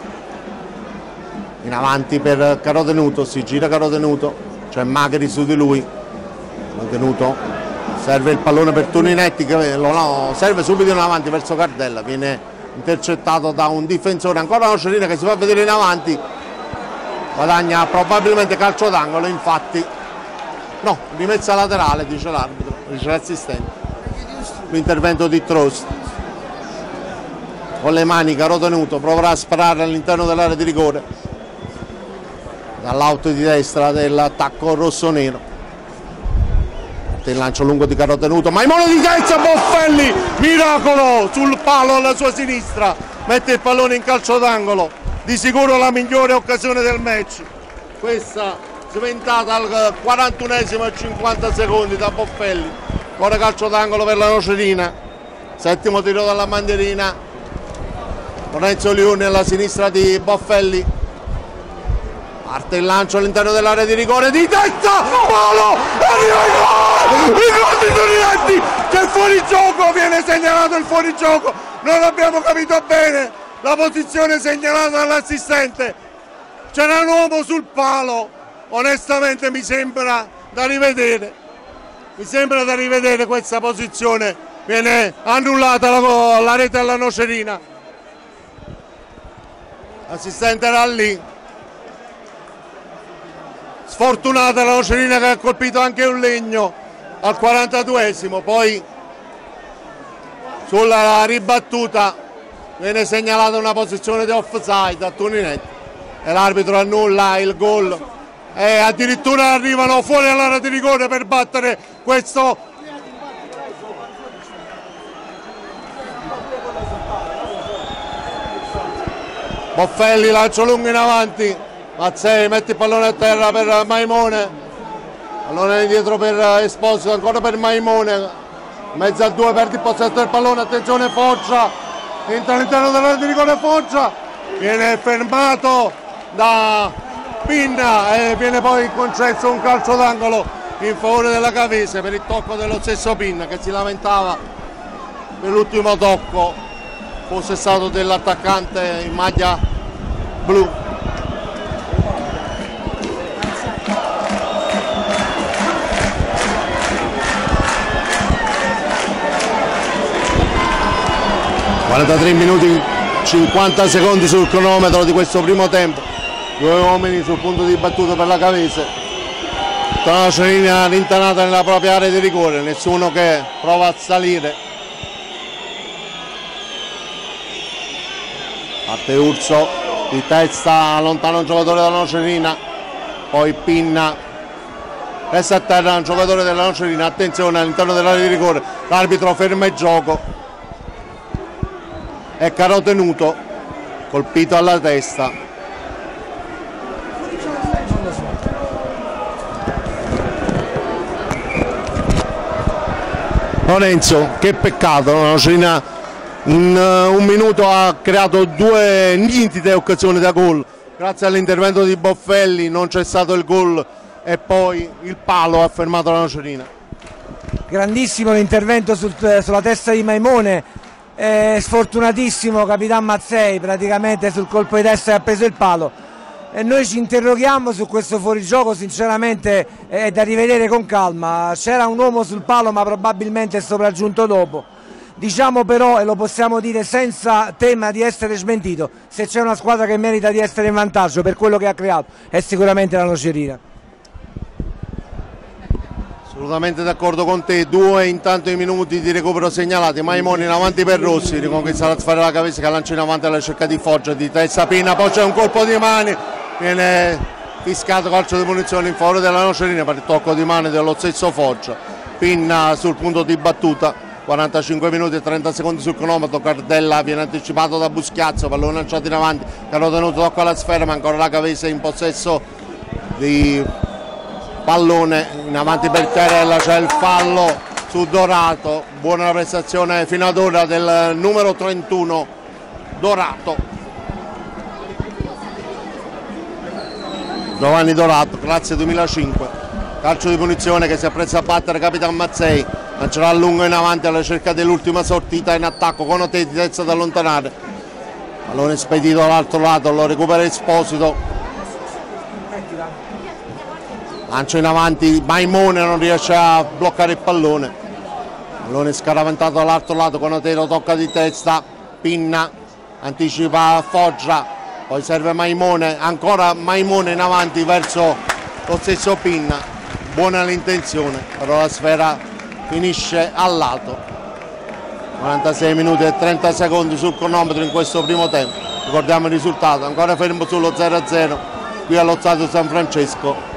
in avanti per Carotenuto, si gira Carotenuto, c'è Magri su di lui, Carotenuto serve il pallone per Tuninetti che serve subito in avanti verso Cardella, viene intercettato da un difensore, ancora Nocerina che si fa vedere in avanti, guadagna probabilmente calcio d'angolo, infatti no, rimessa laterale dice l'arbitro, dice l'assistente. L'intervento di Trost con le mani Carotenuto proverà a sparare all'interno dell'area di rigore dall'auto di destra dell'attacco rossonero. Il lancio lungo di Carotenuto, Maimone di testa, Boffelli, miracolo sul palo alla sua sinistra, mette il pallone in calcio d'angolo, di sicuro la migliore occasione del match, questa sventata al 41esimo e 50 secondi da Boffelli, ora calcio d'angolo per la Nocerina, settimo tiro dalla bandierina, Lorenzo Liuni alla sinistra di Boffelli, parte il lancio all'interno dell'area di rigore, di testa, palo, arriva il gol di Tuninetti, c'è fuori gioco, viene segnalato il fuorigioco, non abbiamo capito bene la posizione segnalata dall'assistente, c'era un uomo sul palo. Onestamente mi sembra da rivedere questa posizione, viene annullata la rete alla Nocerina, l'assistente era lì, sfortunata la Nocerina che ha colpito anche un legno al 42esimo, poi sulla ribattuta viene segnalata una posizione di offside a Tuninetti e l'arbitro annulla il gol. E addirittura arrivano fuori all'area di rigore per battere questo Boffelli, lancio lungo in avanti, Mazzei mette il pallone a terra per Maimone, pallone indietro per Esposito, ancora per Maimone, mezzo a due, perde il possesso del pallone, attenzione Foggia, entra all'interno dell'area di rigore Foggia, viene fermato da Pinna e viene poi concesso un calcio d'angolo in favore della Cavese per il tocco dello stesso Pinna che si lamentava per l'ultimo tocco fosse stato dell'attaccante in maglia blu. (43 minuti 50 secondi sul cronometro di questo primo tempo). Due uomini sul punto di battuta per la Cavese, la Nocerina rintanata nella propria area di rigore, nessuno che prova a salire, parte Urso di testa, lontano un giocatore della Nocerina, poi Pinna, resta a terra un giocatore della Nocerina, attenzione all'interno dell'area di rigore, l'arbitro ferma il gioco, è Carotenuto colpito alla testa. Lorenzo, che peccato, la Nocerina in un minuto ha creato due nitide occasioni da gol, grazie all'intervento di Boffelli non c'è stato il gol e poi il palo ha fermato la Nocerina. Grandissimo l'intervento sulla testa di Maimone, sfortunatissimo Capitan Mazzei, praticamente sul colpo di testa che ha preso il palo. E noi ci interroghiamo su questo fuorigioco, sinceramente è da rivedere con calma, c'era un uomo sul palo ma probabilmente è sopraggiunto dopo. Diciamo però, e lo possiamo dire senza tema di essere smentito, se c'è una squadra che merita di essere in vantaggio per quello che ha creato è sicuramente la Nocerina. Assolutamente d'accordo con te, 2 intanto i minuti di recupero segnalati, Maimone in avanti per Rossi, riconquista la sfera della Cavese che lancia in avanti alla ricerca di Foggia, di testa Pinna, poi c'è un colpo di mani, viene fiscato calcio di punizione in favore della Nocerina per il tocco di mani dello stesso Foggia. Pinna sul punto di battuta, 45 minuti e 30 secondi sul cronometro, Cardella viene anticipato da Buschiazzo, pallone lanciato in avanti, Caro tenuto tocca alla sfera ma ancora la Cavese in possesso di pallone in avanti per Chiarella, c'è il fallo su Dorato, buona prestazione fino ad ora del numero 31 Dorato. Giovanni Dorato, classe 2005, calcio di punizione che si apprezza a battere Capitan Mazzei, lancerà a lungo in avanti alla ricerca dell'ultima sortita in attacco con Otetti, terza da allontanare, pallone spedito dall'altro lato, lo recupera Esposito. Lancio in avanti, Maimone non riesce a bloccare il pallone scaraventato dall'altro lato, Conatero tocca di testa, Pinna anticipa Foggia, poi serve Maimone, ancora Maimone in avanti verso lo stesso Pinna, buona l'intenzione, però la sfera finisce al lato. 46 minuti e 30 secondi sul cronometro in questo primo tempo, ricordiamo il risultato, ancora fermo sullo 0-0 qui allo Stadio San Francesco.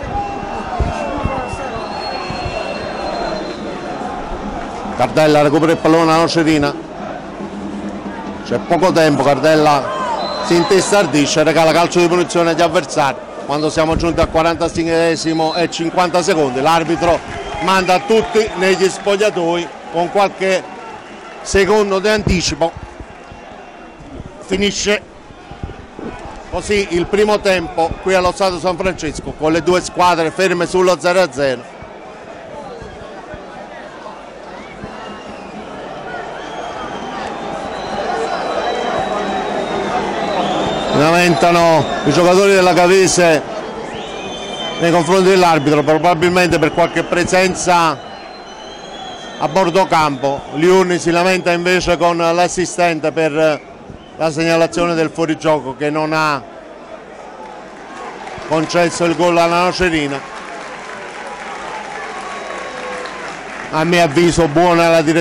Cardella recupera il pallone alla Nocerina, c'è poco tempo, Cardella si intestardisce, regala calcio di punizione agli avversari quando siamo giunti al 45esimo e 50 secondi, l'arbitro manda tutti negli spogliatoi con qualche secondo di anticipo, finisce così il primo tempo qui allo Stadio San Francesco con le due squadre ferme sullo 0-0. Lamentano i giocatori della Cavese nei confronti dell'arbitro, probabilmente per qualche presenza a bordo campo. Liurni si lamenta invece con l'assistente per la segnalazione del fuorigioco che non ha concesso il gol alla Nocerina. A mio avviso buona la direzione.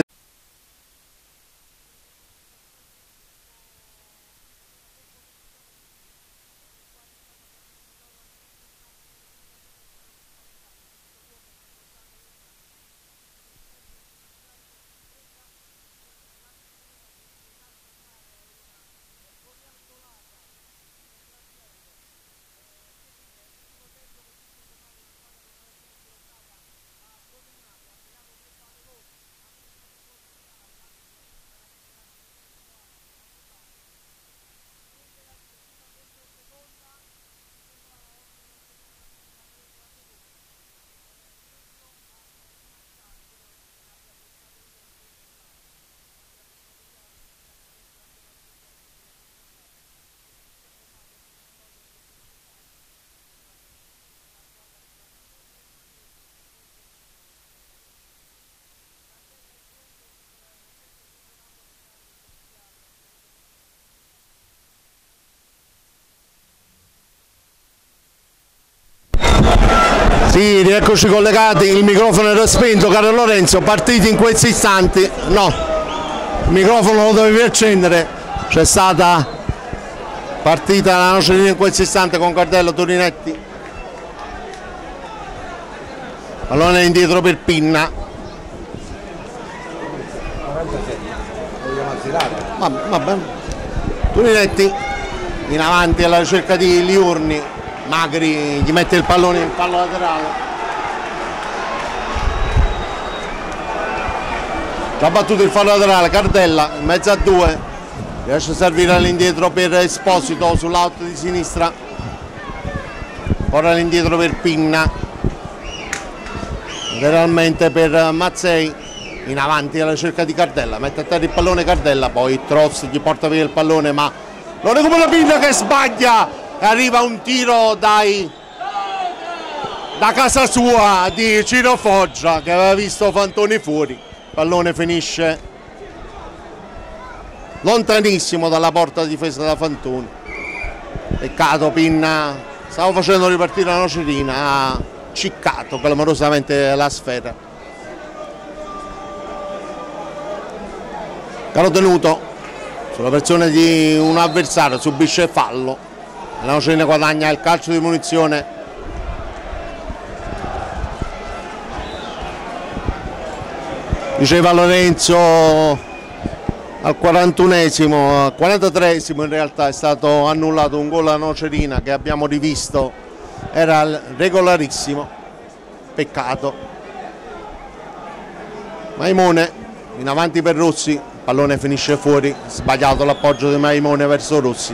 Sì, rieccoci collegati, il microfono era spento, caro Lorenzo, partiti in questi istanti, no, il microfono lo dovevi accendere, c'è stata partita la Nocerina in questo istante con Cardello, Turinetti, pallone indietro per Pinna, vabbè. Turinetti in avanti alla ricerca di Liurni, Magri gli mette il pallone in fallo laterale, già battuto il fallo laterale, Cardella in mezzo a due, riesce a servire all'indietro per Esposito sull'out di sinistra, ora all'indietro per Pinna, lateralmente per Mazzei, in avanti alla ricerca di Cardella, mette a terra il pallone Cardella, poi Tross gli porta via il pallone ma lo recupera Pinna che sbaglia. Arriva un tiro da casa sua di Ciro Foggia che aveva visto Fantoni fuori, il pallone finisce lontanissimo dalla porta difesa da Fantoni, peccato, Pinna stava facendo ripartire la Nocerina, ha ciccato clamorosamente la sfera. caro tenuto sulla pressione di un avversario, subisce fallo, la Nocerina guadagna il calcio di punizione. Diceva Lorenzo al 41esimo, al 43esimo in realtà è stato annullato un gol a Nocerina che abbiamo rivisto, era regolarissimo, peccato. Maimone in avanti per Rossi, il pallone finisce fuori, sbagliato l'appoggio di Maimone verso Rossi.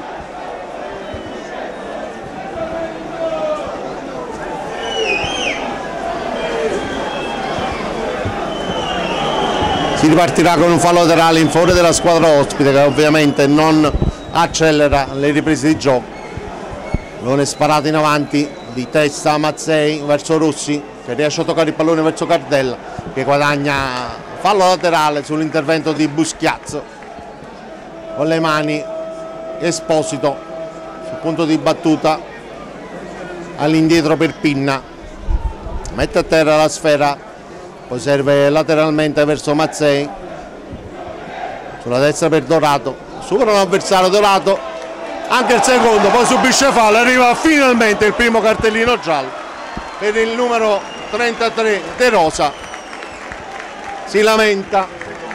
Si ripartirà con un fallo laterale in favore della squadra ospite che ovviamente non accelera le riprese di gioco. Pallone sparato in avanti di testa Mazzei verso Rossi che riesce a toccare il pallone verso Cardella che guadagna fallo laterale sull'intervento di Buschiazzo. Con le mani Esposito sul punto di battuta all'indietro per Pinna. Mette a terra la sfera. Poi serve lateralmente verso Mazzei, sulla destra per Dorato, supera l'avversario Dorato, anche il secondo, poi subisce fallo, arriva finalmente il primo cartellino giallo per il numero 33 De Rosa, si lamenta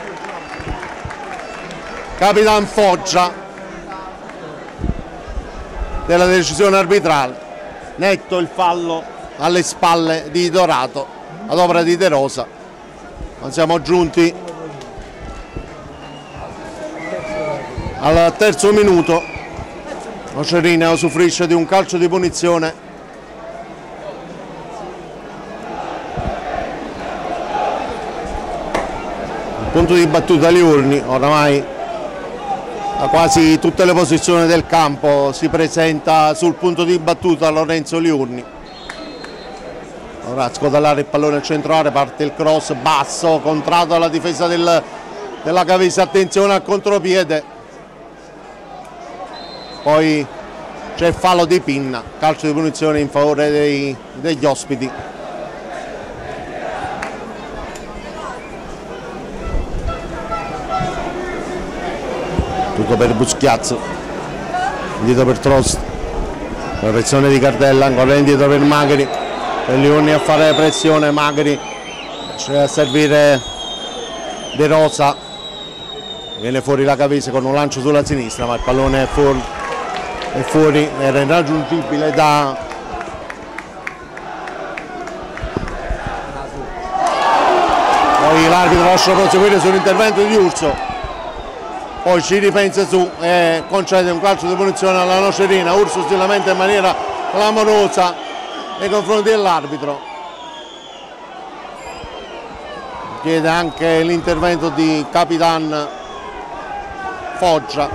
Capitan Foggia della decisione arbitrale, netto il fallo alle spalle di Dorato ad opera di De Rosa. Non siamo giunti al terzo minuto, Nocerina usufruisce di un calcio di punizione. Il punto di battuta Liurni, oramai da quasi tutte le posizioni del campo si presenta sul punto di battuta Lorenzo Liurni. Ora a scodellare il pallone al centro area, parte il cross basso, contratto alla difesa della Cavese, attenzione al contropiede. Poi c'è il fallo di Pinna, calcio di punizione in favore degli ospiti. Tutto per Buschiazzo, indietro per Trost, la pressione di Cardella, ancora indietro per Magheri. Liurni a fare pressione, Magri riesce a servire De Rosa, viene fuori la Cavese con un lancio sulla sinistra ma il pallone è fuori, era irraggiungibile da poi l'arbitro lascia proseguire sull'intervento di Urso, poi ci ripensa su e concede un calcio di punizione alla Nocerina. Urso si lamenta in maniera clamorosa nei confronti dell'arbitro, chiede anche l'intervento di Capitan Foggia.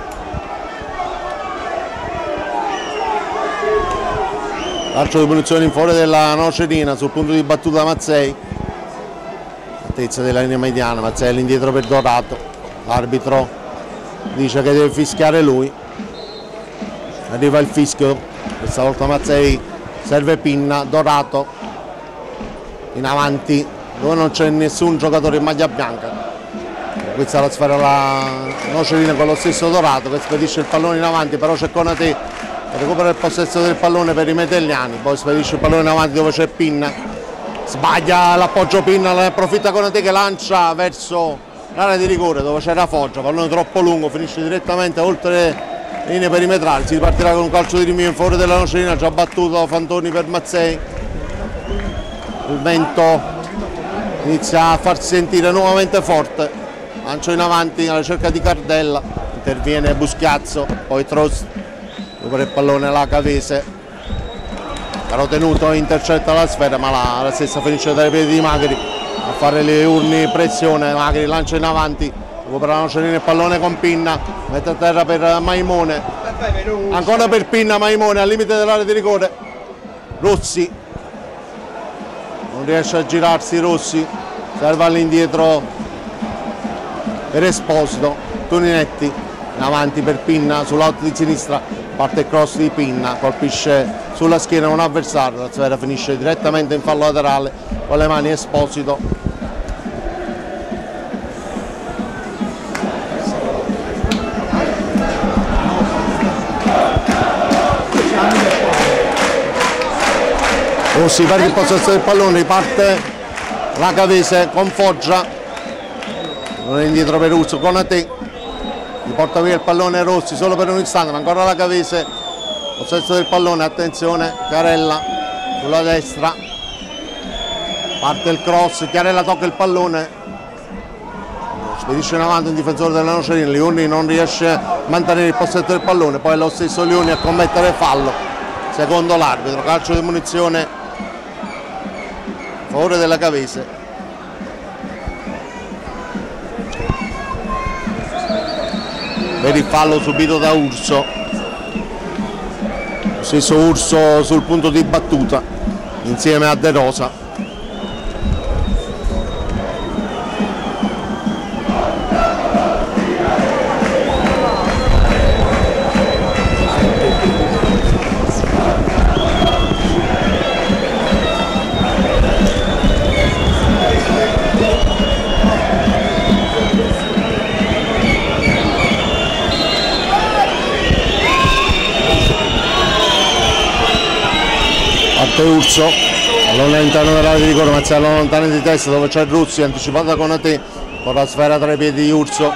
Calcio di punizione in favore della Nocerina sul punto di battuta Mazzei, altezza della linea mediana, Mazzei all'indietro per Dorato, l'arbitro dice che deve fischiare lui, arriva il fischio, questa volta Mazzei serve Pinna, Dorato in avanti dove non c'è nessun giocatore in maglia bianca, questa è la sfera la Nocerina con lo stesso Dorato che spedisce il pallone in avanti, però c'è Conate che recupera il possesso del pallone per i metelliani, poi spedisce il pallone in avanti dove c'è Pinna, sbaglia l'appoggio Pinna, ne approfitta Conate che lancia verso l'area di rigore dove c'era Foggia, pallone troppo lungo, finisce direttamente oltre linee perimetrali, si ripartirà con un calcio di rinvio in favore della Nocerina, già battuto Fantoni per Mazzei. Il vento inizia a farsi sentire nuovamente forte, lancio in avanti alla ricerca di Cardella, interviene Buschiazzo, poi Trost, recupera il pallone la Cavese, caro tenuto intercetta la sfera ma la stessa finisce dai piedi di Magri, a fare le urni pressione, Magri lancia in avanti, recupera la Nocerina il pallone con Pinna, mette a terra per Maimone, ancora per Pinna, Maimone al limite dell'area di rigore, Rossi non riesce a girarsi, Rossi serve all'indietro per Esposito, Toninetti in avanti per Pinna sull'out di sinistra, parte il cross di Pinna, colpisce sulla schiena un avversario, la sfera finisce direttamente in fallo laterale con le mani Esposito. Rossi perde il possesso del pallone, riparte la Cavese con Foggia, non è indietro per Urso, Conate, gli porta via il pallone Rossi solo per un istante, ma ancora la Cavese, possesso del pallone, attenzione, Chiarella sulla destra, parte il cross, Chiarella tocca il pallone, spedisce in avanti un difensore della Nocerina, Lioni non riesce a mantenere il possesso del pallone, poi è lo stesso Lioni a commettere fallo, secondo l'arbitro, calcio di munizione a favore della Cavese. Per il fallo subito da Urso, lo stesso Urso sul punto di battuta insieme a De Rosa. Urso, pallone all'interno dell'area di rigore, Mazzello lontano di testa dove c'è Ruzzi, anticipata con Ate, con la sfera tra i piedi di Urso,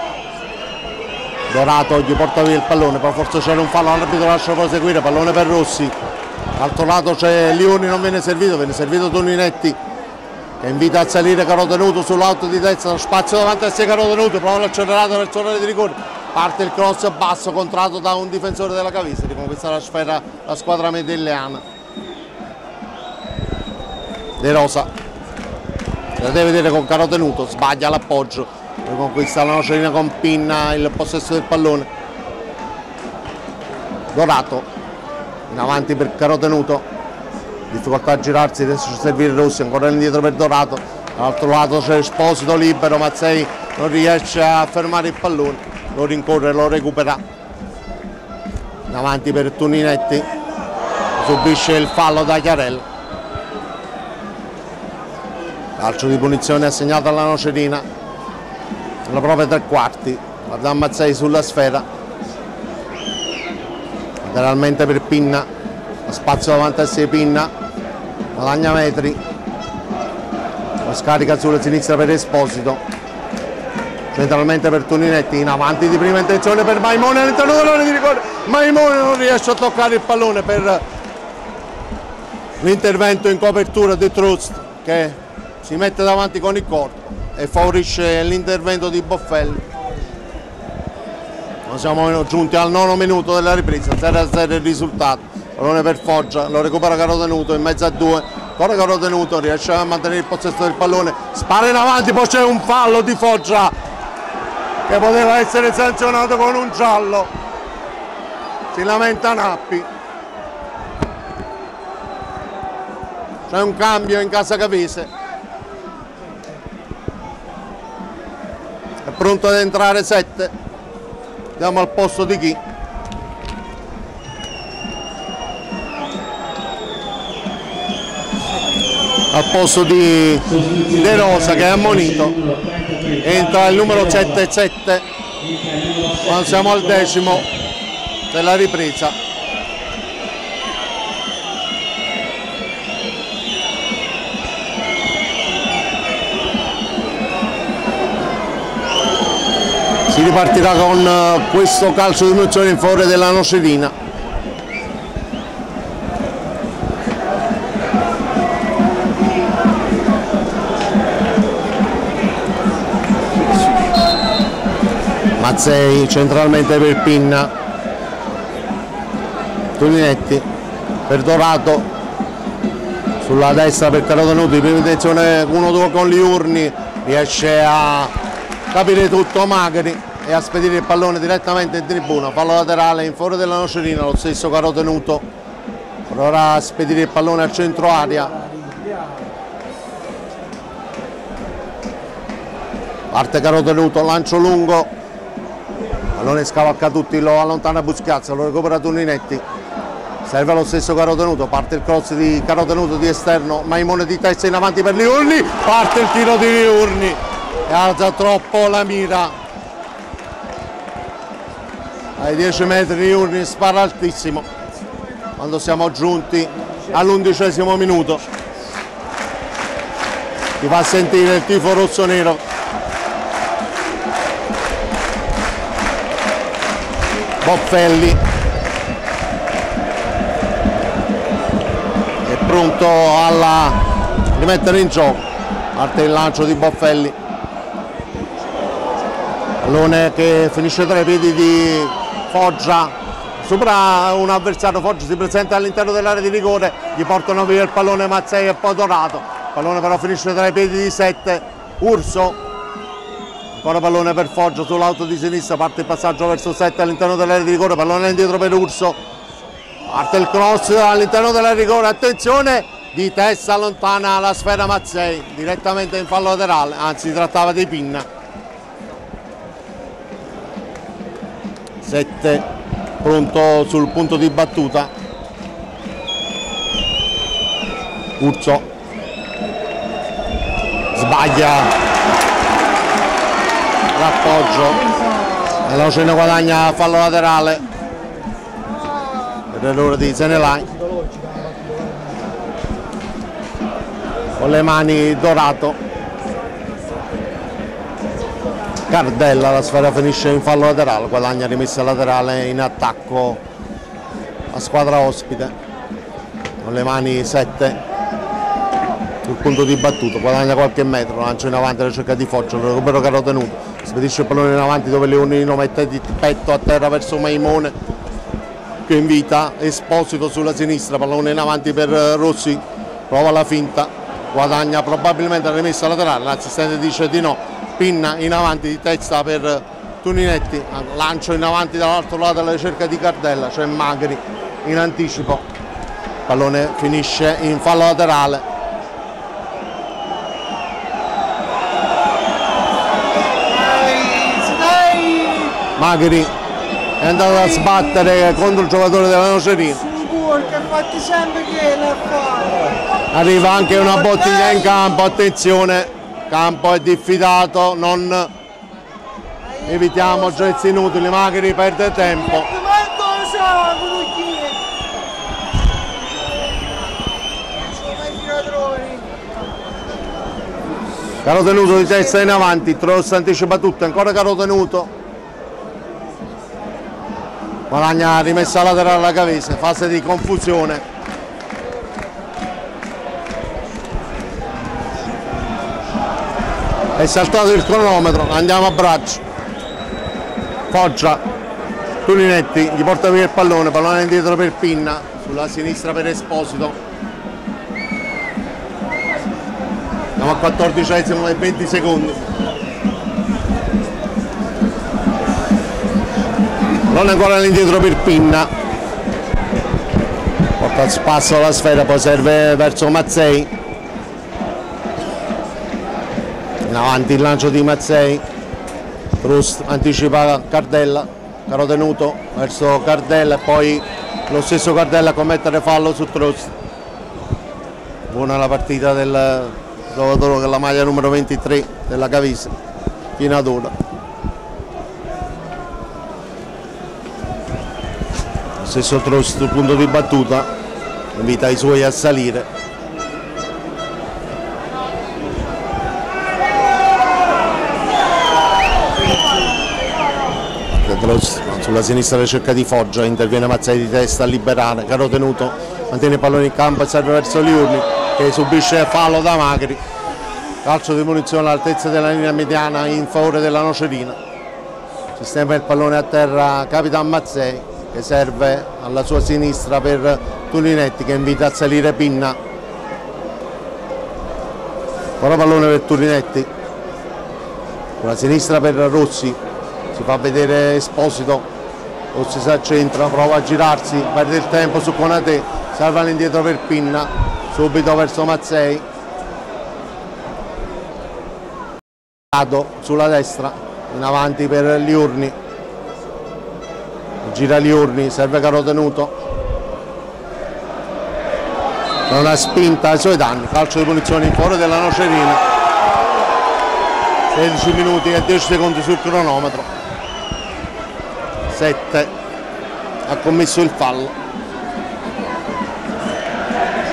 Dorato gli porta via il pallone, poi forse c'era un fallo, l'arbitro lascia proseguire, pallone per Rossi, dall'altro lato c'è Lioni, non viene servito Toninetti che invita a salire Carotenuto sull'auto di destra, spazio davanti a sé Carotenuto, prova l'accelerata verso l'area di rigore, parte il cross basso contratto da un difensore della Cavese, riconquista la sfera la squadra medelleana. De Rosa la deve vedere con Carotenuto, sbaglia l'appoggio, riconquista la Nocerina con Pinna il possesso del pallone, Dorato in avanti per Carotenuto, difficoltà a girarsi, riesce a servire Rossi, ancora indietro per Dorato, dall'altro lato c'è Esposito libero, Mazzei non riesce a fermare il pallone, lo rincorre, lo recupera, in avanti per Toninetti, subisce il fallo da Chiarella. Calcio di punizione assegnato alla Nocerina, alla propria tre quarti, guarda Mazzei sulla sfera, lateralmente per Pinna, spazio davanti a sé Pinna, guadagna metri, lo scarica sulla sinistra per Esposito, centralmente per Toninetti, in avanti di prima intenzione per Maimone all'interno dell'area di rigore, Maimone non riesce a toccare il pallone per l'intervento in copertura di Trust che si mette davanti con il corpo e favorisce l'intervento di Boffelli. Siamo giunti al 9° minuto della ripresa, 0-0 il risultato, pallone per Foggia, lo recupera Carotenuto in mezzo a due, ancora Carotenuto riesce a mantenere il possesso del pallone, spara in avanti, poi c'è un fallo di Foggia che poteva essere sanzionato con un giallo, si lamenta Nappi. C'è un cambio in casa Cavese. È pronto ad entrare 7. Andiamo al posto di chi? Al posto di De Rosa che è ammonito. Entra il numero 7-7. Ma siamo al 10° della ripresa. Si ripartirà con questo calcio di punizione in favore della Nocerina. Mazzei centralmente per Pinna, Toninetti per Dorato, sulla destra per Carotenuto, in prima intenzione 1-2 con Liurni, riesce a capire tutto Magri e a spedire il pallone direttamente in tribuna, fallo laterale in favore della Nocerina, lo stesso Carotenuto proverà a spedire il pallone al centro area, parte Carotenuto, lancio lungo, pallone scavalca tutti, lo allontana Buscazza, lo recupera Toninetti, serve lo stesso Carotenuto, parte il cross di Carotenuto di esterno, Maimone di testa in avanti per Liurni, parte il tiro di Liurni e alza troppo la mira. Ai 10 metri Liurni spara altissimo. Quando siamo giunti all'11° minuto. Si fa sentire il tifo rossonero. Boffelli è pronto a rimettere in gioco. Parte il lancio di Boffelli, pallone che finisce tra i piedi di Foggia, supera un avversario. Foggia si presenta all'interno dell'area di rigore, gli portano via il pallone Mazzei e poi Dorato. Il pallone però finisce tra i piedi di 7, Urso, ancora pallone per Foggia sull'auto di sinistra, parte il passaggio verso 7 all'interno dell'area di rigore, pallone indietro per Urso, parte il cross all'interno dell'area di rigore, attenzione! Di testa allontana la sfera Mazzei, direttamente in fallo laterale, anzi si trattava di Pinna. 7 pronto sul punto di battuta. Urso sbaglia l'appoggio e la Nocera guadagna fallo laterale per l'errore di Senelai. Con le mani Dorato, Cardella, la sfera finisce in fallo laterale, guadagna rimessa laterale in attacco la squadra ospite. Con le mani 7 sul punto di battuto, guadagna qualche metro, lancia in avanti alla ricerca di Foggia, lo recupero caro tenuto, spedisce il pallone in avanti dove Leonino mette di petto a terra verso Maimone che invita Esposito sulla sinistra, pallone in avanti per Rossi, prova la finta. Guadagna probabilmente la rimessa laterale, l'assistente dice di no. Pinna in avanti di testa per Tuninetti, lancio in avanti dall'altro lato alla ricerca di Cardella, c'è Magri in anticipo, pallone finisce in fallo laterale. Magri è andato a sbattere contro il giocatore della Nocerina. Arriva anche una bottiglia in campo, attenzione, campo è diffidato, non evitiamo gesti inutili, Magri perde tempo. Caro tenuto di testa in avanti, Tross anticipa tutto, ancora caro tenuto. Guadagna rimessa laterale alla Cavese, fase di confusione. È saltato il cronometro, andiamo a braccio. Foggia, Tuninetti, gli porta via il pallone indietro per Pinna, sulla sinistra per Esposito. Siamo al 14° e 20 secondi. Non ancora all'indietro per Pinna, porta a spasso la sfera, poi serve verso Mazzei. In avanti il lancio di Mazzei, Proust anticipa Cardella, caro tenuto verso Cardella e poi lo stesso Cardella a commettere fallo su Proust. Buona la partita del giocatore con la maglia numero 23 della Cavese fino ad ora. Lo stesso Proust sul punto di battuta, invita i suoi a salire. Sulla sinistra ricerca di Foggia, interviene Mazzei di testa a liberare, caro tenuto mantiene il pallone in campo e serve verso Liurni che subisce fallo da Magri. Calcio di punizione all'altezza della linea mediana in favore della Nocerina. Sistema il pallone a terra Capitan Mazzei che serve alla sua sinistra per Tuninetti che invita a salire Pinna. Ora pallone per Tuninetti, sulla sinistra per Rossi, si fa vedere Esposito, Rossi si accentra, prova a girarsi, perde il tempo su Conate, salva all'indietro per Pinna, subito verso Mazzei, sulla destra, in avanti per Liurni, gira Liurni, serve caro tenuto, con una spinta ai suoi danni, calcio di punizione in favore della Nocerina, 16 minuti e 10 secondi sul cronometro, 7 ha commesso il fallo.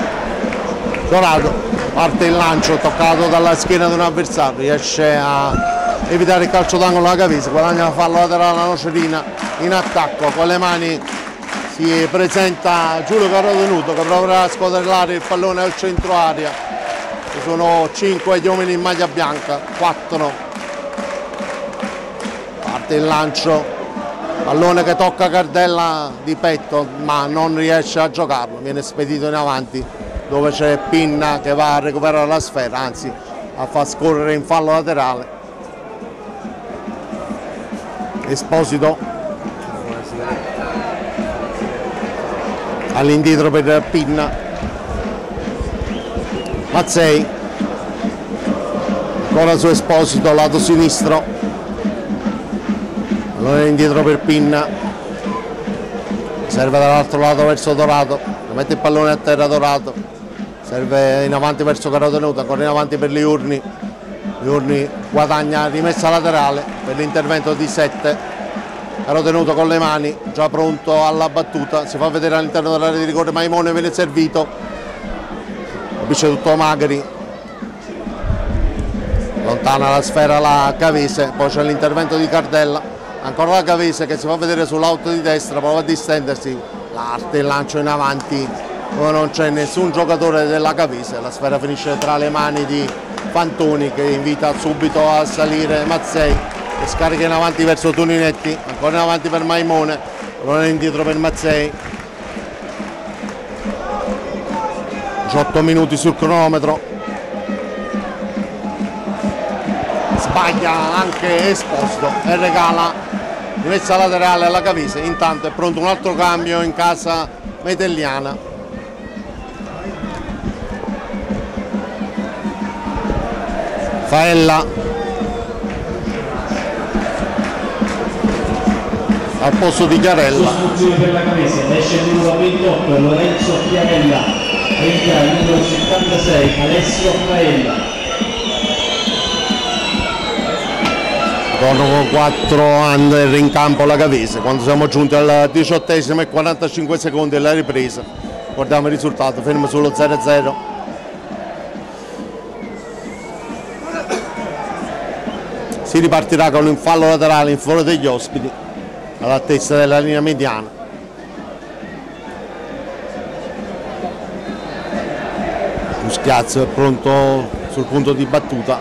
Dorato, parte il lancio, toccato dalla schiena di un avversario, riesce a evitare il calcio d'angolo alla Cavese, guadagna fallo laterale la Nocerina in attacco, con le mani si presenta Giulio Carotenuto che proverà a squadrellare il pallone al centro area. Ci sono 5 gli uomini in maglia bianca, 4. Parte il lancio, pallone che tocca Cardella di petto ma non riesce a giocarlo, viene spedito in avanti dove c'è Pinna che va a recuperare la sfera, anzi a far scorrere in fallo laterale. Esposito all'indietro per Pinna, Mazzei ancora su Esposito lato sinistro, allora indietro per Pinna, serve dall'altro lato verso Dorato, mette il pallone a terra Dorato, serve in avanti verso Carotenuto, ancora in avanti per Liurni, Liurni guadagna rimessa laterale per l'intervento di 7. Carotenuto con le mani, già pronto alla battuta, si fa vedere all'interno dell'area di rigore, Maimone viene servito, capisce tutto Magri, lontana la sfera la Cavese, poi c'è l'intervento di Cardella, ancora la Cavese che si fa vedere sull'auto di destra, prova a distendersi, l'arte, il lancio in avanti, dove non c'è nessun giocatore della Cavese, la sfera finisce tra le mani di Fantoni che invita subito a salire Mazzei, e scarica in avanti verso Toninetti, ancora in avanti per Maimone, pallone indietro per Mazzei. 18 minuti sul cronometro, sbaglia anche Esposito e regala rimessa laterale alla Cavese. Intanto è pronto un altro cambio in casa metelliana. Faella al posto di Chiarella. Sostituzione per la Cavese, esce il numero 28 Lorenzo Chiarella, entra il numero 76 Alessio Faella. Torno con 4 under in campo la Cavese, quando siamo giunti al 18esimo e 45 secondi della ripresa. Guardiamo il risultato, fermo sullo 0-0. Si ripartirà con un fallo laterale in favore degli ospiti all'altezza della linea mediana. Muschiazzo è pronto sul punto di battuta.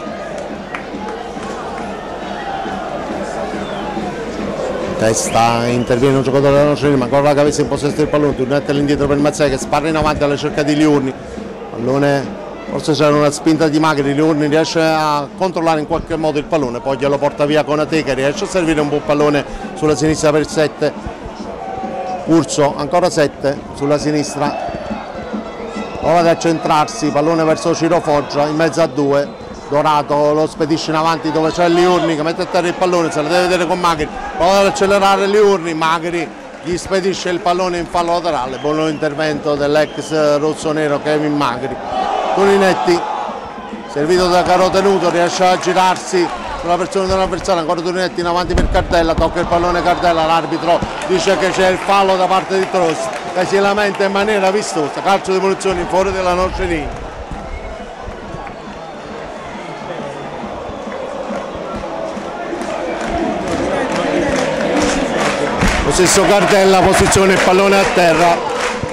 Testa interviene un giocatore della Nocerina, ma ancora la Cavese in possesso del pallone, tornetta all'indietro per Mazzei che sparra in avanti alla cerca di Liurni. Pallone, forse c'era una spinta di Magri, Liurni riesce a controllare in qualche modo il pallone, poi glielo porta via Conate che riesce a servire un buon pallone sulla sinistra per 7. Urso, ancora 7 sulla sinistra, prova ad accentrarsi, pallone verso Ciro Foggia in mezzo a 2. Dorato lo spedisce in avanti dove c'è Liurni che mette a terra il pallone, se la deve vedere con Magri, prova ad accelerare Liurni, Magri gli spedisce il pallone in fallo laterale, buon intervento dell'ex rossonero Kevin Magri. Toninetti, servito da Carotenuto, riesce a girarsi sulla persona dell'avversario, ancora Toninetti in avanti per Cardella, tocca il pallone Cardella, l'arbitro dice che c'è il fallo da parte di Trossi che si lamenta in maniera vistosa, calcio di punizione in favore della Nocerina. Lo stesso Cardella posiziona il pallone a terra.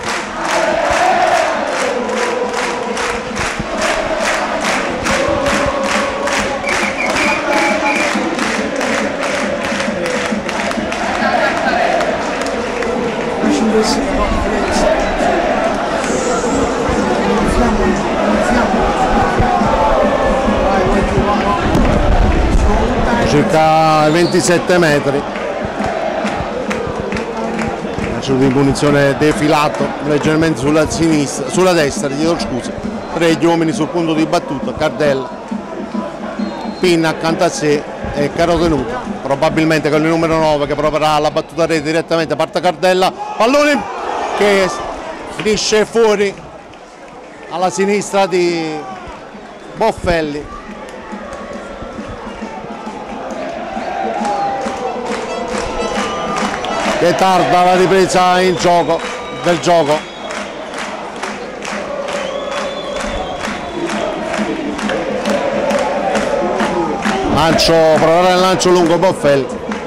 Circa 27 metri. Calcio di punizione defilato leggermente sulla sinistra, sulla destra, chiedo scusa. 3 gli uomini sul punto di battuta, Cardella, Pinna accanto a sé e Carotenuto. Probabilmente con il numero 9 che proverà la battuta rete direttamente, parte Cardella, pallone che finisce fuori alla sinistra di Boffelli. Che tarda la ripresa del gioco. provare il lancio lungo Boffelli.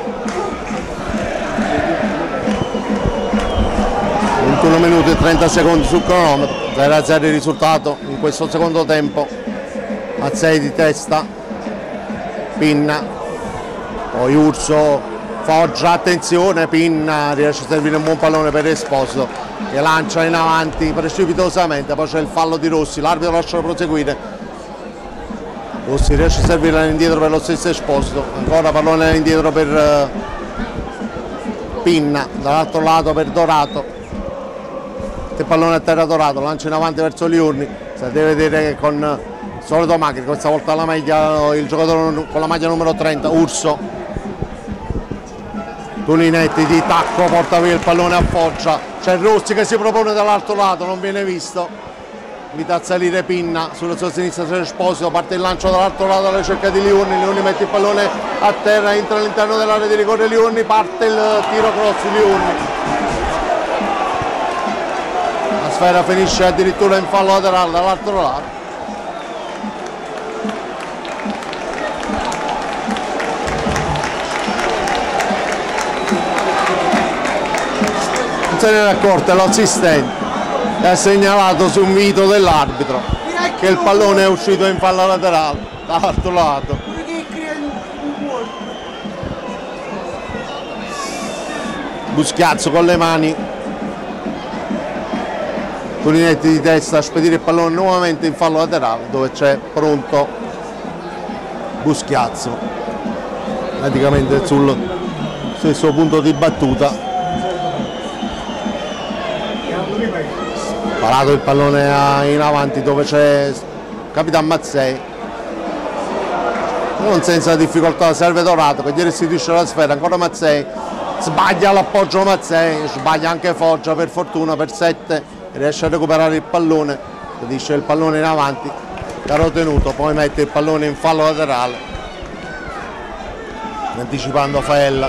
21 minuti e 30 secondi sul cronometro, 0-0 il risultato in questo secondo tempo. Mazzei di testa, Pinna, poi Urso, Foggia, attenzione, Pinna riesce a servire un buon pallone per Esposito che lancia in avanti precipitosamente, poi c'è il fallo di Rossi, l'arbitro lascia proseguire, Rossi riesce a servire all'indietro per lo stesso Esposito, ancora pallone all'indietro per Pinna, dall'altro lato per Dorato, il pallone a terra Dorato, lancia in avanti verso Liurni, si deve vedere che con il solito Magri, questa volta la maglia, il giocatore con la maglia numero 30, Urso, Tuninetti di tacco porta via il pallone a Foggia, c'è Rossi che si propone dall'altro lato, non viene visto, invita a salire Pinna, sulla sua sinistra c'è Esposito, parte il lancio dall'altro lato alla ricerca di Liurni, Liurni mette il pallone a terra, entra all'interno dell'area di rigore Liurni, parte il tiro cross Liurni. La sfera finisce addirittura in fallo laterale dall'altro lato. Non se ne è accorto, è l'assistente che ha segnalato su invito dell'arbitro che il pallone è uscito in fallo laterale dall'altro lato. Buschiazzo con le mani, Tuninetti di testa a spedire il pallone nuovamente in fallo laterale dove c'è pronto Buschiazzo, praticamente sul stesso punto di battuta. Parato il pallone in avanti dove c'è Capitan Mazzei, non senza difficoltà serve Dorato che gli restituisce la sfera, ancora Mazzei, sbaglia l'appoggio Mazzei, sbaglia anche Foggia, per fortuna per 7 riesce a recuperare il pallone, spedisce il pallone in avanti, caro tenuto, poi mette il pallone in fallo laterale anticipando Faella.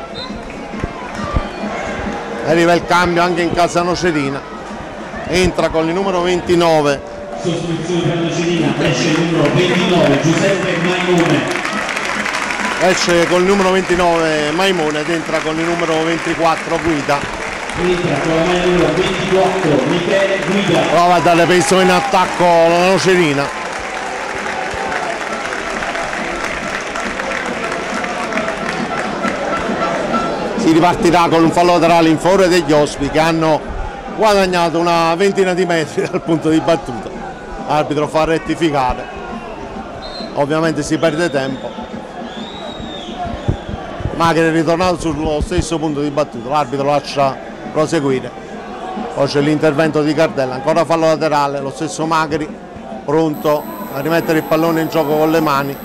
Arriva il cambio anche in casa Nocerina, entra con il numero 29 sostituzione per Nocerina, esce il numero 29 Giuseppe Maimone, esce col numero 29 Maimone ed entra con il numero 24 Guida, entra con la maglia numero 24 Michele Guida. prova a dare peso in attacco la Nocerina. Si ripartirà con un fallo laterale in favore degli ospiti che hanno guadagnato una ventina di metri dal punto di battuta. L'arbitro fa rettificare, ovviamente si perde tempo. Magri è ritornato sullo stesso punto di battuta, l'arbitro lascia proseguire. Poi c'è l'intervento di Cardella, ancora fallo laterale, lo stesso Magri pronto a rimettere il pallone in gioco con le mani.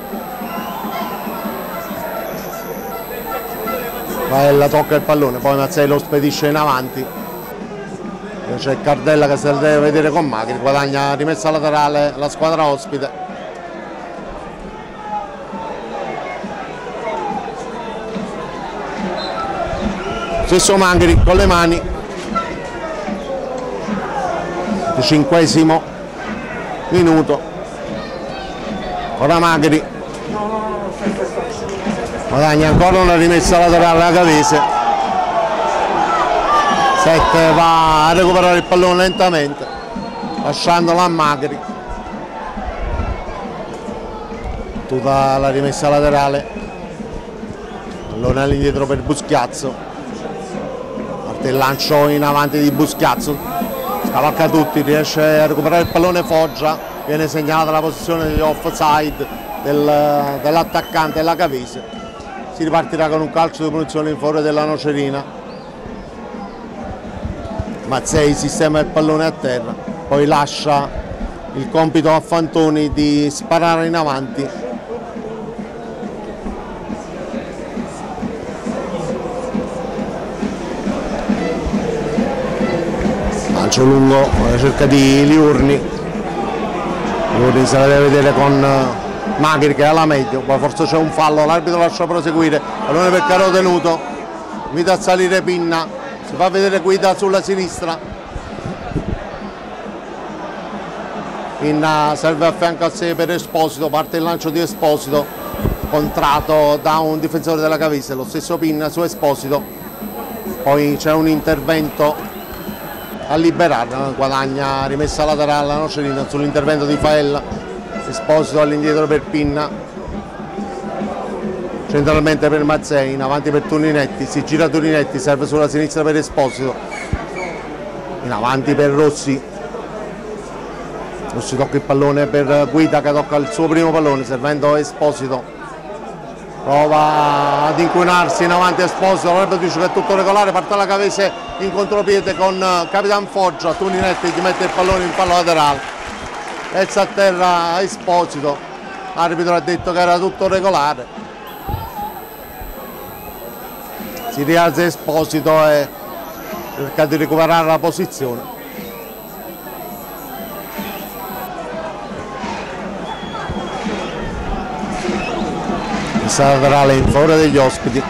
Faella tocca il pallone, poi Mazzei lo spedisce in avanti. C'è Cardella che se la deve vedere con Magri, guadagna rimessa laterale la squadra ospite. Stesso Magri con le mani. 25° minuto. Ora Magri. Guadagna ancora una rimessa laterale alla Cavese. 7 va a recuperare il pallone lentamente, lasciandolo a Magri. Tutta la rimessa laterale, pallone all'indietro per Buschiazzo, parte il lancio in avanti di Buschiazzo, scavalca tutti, riesce a recuperare il pallone Foggia, viene segnalata la posizione di offside dell'attaccante della Cavese. Si ripartirà con un calcio di punizione in favore della Nocerina. Mazzei sistema il pallone a terra, poi lascia il compito a Fantoni di sparare in avanti. Lancio lungo alla ricerca di Liurni. Liurni se la deve vedere con Magri che ha la meglio, poi forse c'è un fallo, l'arbitro lascia proseguire, pallone per caro tenuto, invita a salire Pinna, si fa vedere Guida sulla sinistra. Pinna serve a fianco a sé per Esposito, parte il lancio di Esposito, contratto da un difensore della Cavese, lo stesso Pinna su Esposito, poi c'è un intervento a liberare, guadagna rimessa laterale la Nocerina sull'intervento di Faella, Esposito all'indietro per Pinna, centralmente per Mazzei, in avanti per Toninetti, si gira Toninetti, serve sulla sinistra per Esposito, in avanti per Rossi, Rossi tocca il pallone per Guida che tocca il suo primo pallone, servendo Esposito, prova ad inclinarsi in avanti Esposito, l'arbitro dice che è tutto regolare, parte la Cavese in contropiede con Capitan Foggia, Toninetti gli mette il pallone in fallo laterale, Elsa a terra Esposito, l'arbitro ha detto che era tutto regolare, si rialza Esposito e cerca di recuperare la posizione. Laterale in favore degli ospiti,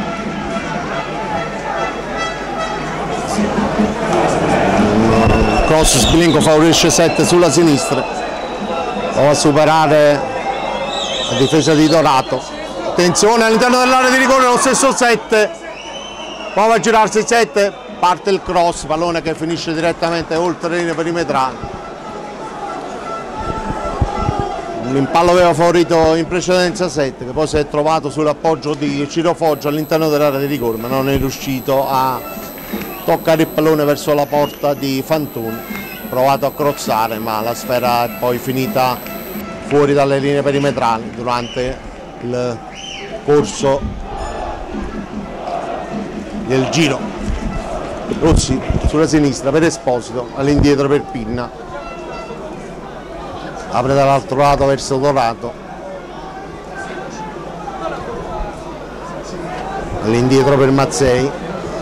cross Sbilinco favorisce 7 sulla sinistra, prova a superare la difesa di Dorato, attenzione all'interno dell'area di rigore lo stesso 7, prova a girarsi 7, parte il cross, pallone che finisce direttamente oltre le linee perimetrali. L'impallo aveva favorito in precedenza 7 che poi si è trovato sull'appoggio di Ciro Foggia all'interno dell'area di rigore, ma non è riuscito a toccare il pallone verso la porta di Fantoni, provato a crozzare ma la sfera è poi finita fuori dalle linee perimetrali durante il corso del giro. Rossi sulla sinistra per Esposito, all'indietro per Pinna, apre dall'altro lato verso Dorato, all'indietro per Mazzei,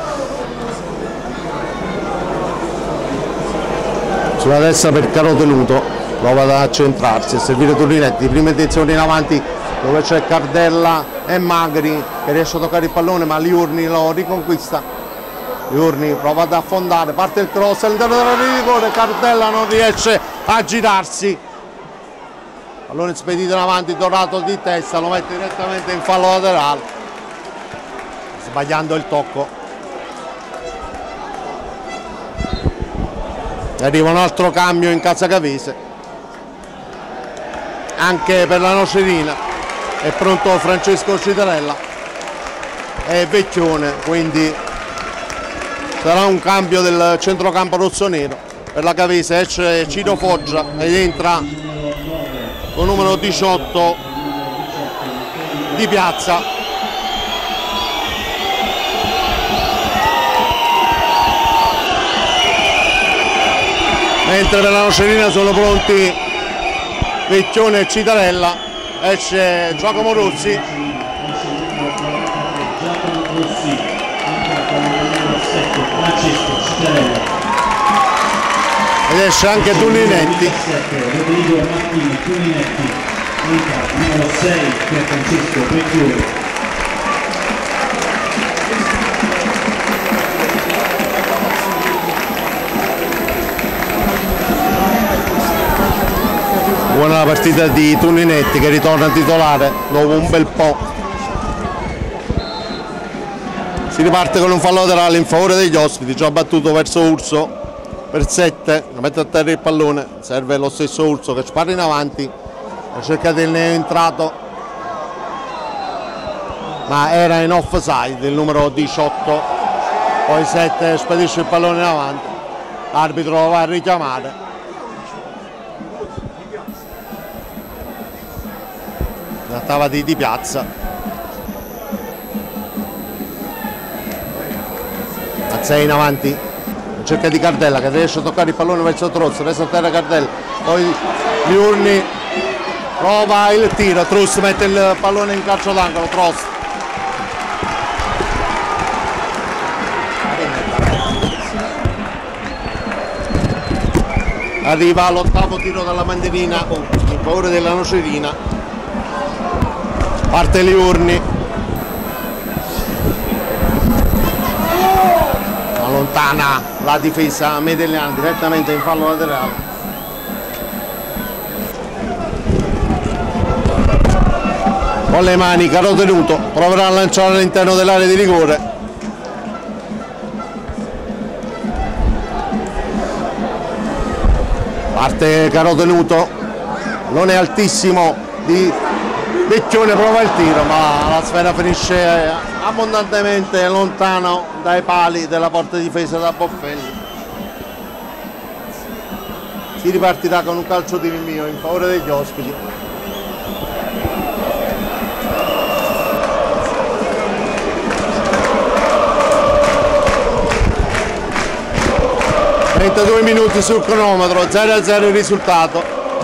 sulla destra per Carotenuto, prova ad accentrarsi e servire Toninetti, prima intenzione in avanti dove c'è Cardella e Magri che riesce a toccare il pallone ma Liurni lo riconquista, Liurni prova ad affondare, parte il cross all'interno dell'area di rigore, Cardella non riesce a girarsi, pallone spedito in avanti, Dorato di testa, lo mette direttamente in fallo laterale, sbagliando il tocco. Arriva un altro cambio in casa Cavese, anche per la Nocerina, è pronto Francesco Citarella e Vecchione, quindi sarà un cambio del centrocampo rossonero. Per la Cavese esce Ciro Foggia ed entra con numero 18 Di Piazza. Mentre per la Nocerina sono pronti Vecchione e Citarella, esce Giacomo Rossi. Ed esce anche Toninetti. Rodrigo Martini, Toninetti, numero 6 per Francesco Vecchione. Buona la partita di Toninetti che ritorna titolare dopo un bel po'. Si riparte con un fallo laterale in favore degli ospiti, già battuto verso Urso per 7, mette a terra il pallone, serve lo stesso Urso che spara in avanti, cerca del neoentrato ma era in offside il numero 18, poi 7 spedisce il pallone in avanti, l'arbitro lo va a richiamare. Trattava di Piazza, Mazzei in avanti, cerca di Cardella che riesce a toccare il pallone verso Trozzo, resta a terra Cardella, poi Liurni prova il tiro, Truss mette il pallone in calcio d'angolo, Trost. Arriva l'ottavo tiro dalla Manderina in favore della Nocerina, parte Liurni, allontana la difesa Medelliana direttamente in fallo laterale. con le mani Caro Tenuto, proverà a lanciare all'interno dell'area di rigore. Parte Caro Tenuto, non è altissimo di Vecchione, prova il tiro ma la sfera finisce abbondantemente lontano dai pali della porta difesa da Boffelli. Si ripartirà con un calcio di rinvio in favore degli ospiti. (32 minuti sul cronometro, 0-0 il risultato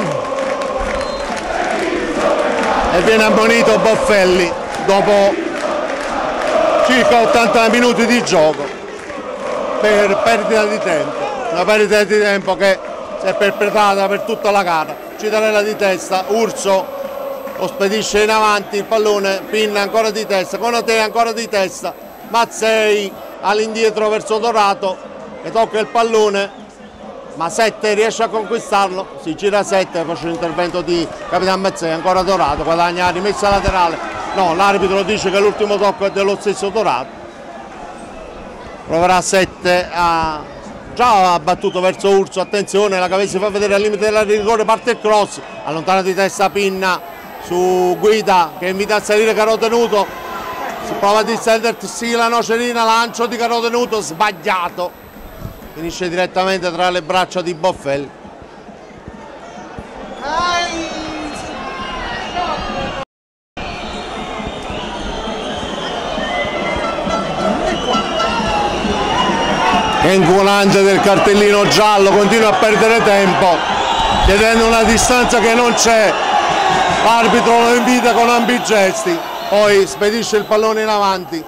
e viene ammonito Boffelli dopo circa 80 minuti di gioco per perdita di tempo, una perdita di tempo che si è perpetrata per tutta la gara. Citarella di testa, Urso lo spedisce in avanti, il pallone, Pinna ancora di testa, Conate ancora di testa, Mazzei all'indietro verso Dorato e tocca il pallone, ma 7 riesce a conquistarlo, si gira 7, faccio l'intervento di Capitan Mazzei, ancora Dorato, guadagna rimessa laterale, no, l'arbitro dice che l'ultimo tocco è dello stesso Dorato, proverà 7 a... già battuto verso Urso, attenzione, la Cavesi fa vedere al limite della rigore, parte il cross, allontana di testa Pinna su Guida che invita a salire Caro Tenuto, si prova a distendersi la Nocerina, lancio di Caro Tenuto sbagliato, finisce direttamente tra le braccia di Boffelli. Enculante del cartellino giallo, continua a perdere tempo chiedendo una distanza che non c'è, l'arbitro lo invita con ampi gesti, poi spedisce il pallone in avanti,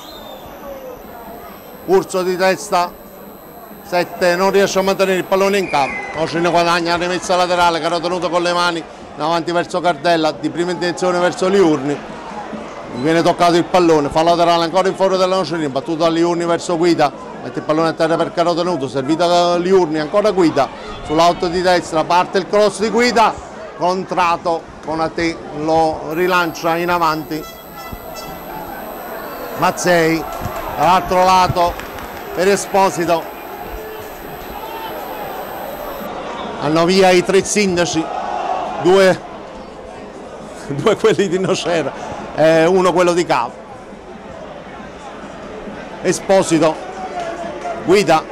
Urso di testa, 7 non riesce a mantenere il pallone in campo, Nocerina guadagna rimessa laterale, Caro Tenuto con le mani in avanti verso Cardella, di prima intenzione verso Liurni, viene toccato il pallone, fa laterale ancora in favore della Nocerina, battuto da Liurni verso Guida, mette il pallone a terra per Caro Tenuto, servito da Liurni, ancora Guida, sull'auto di destra, parte il cross di Guida, contrato, Conate lo rilancia in avanti, Mazzei, dall'altro lato per Esposito, hanno via i 3 sindaci, due quelli di Nocera e uno quello di Cavo. Esposito, Guida,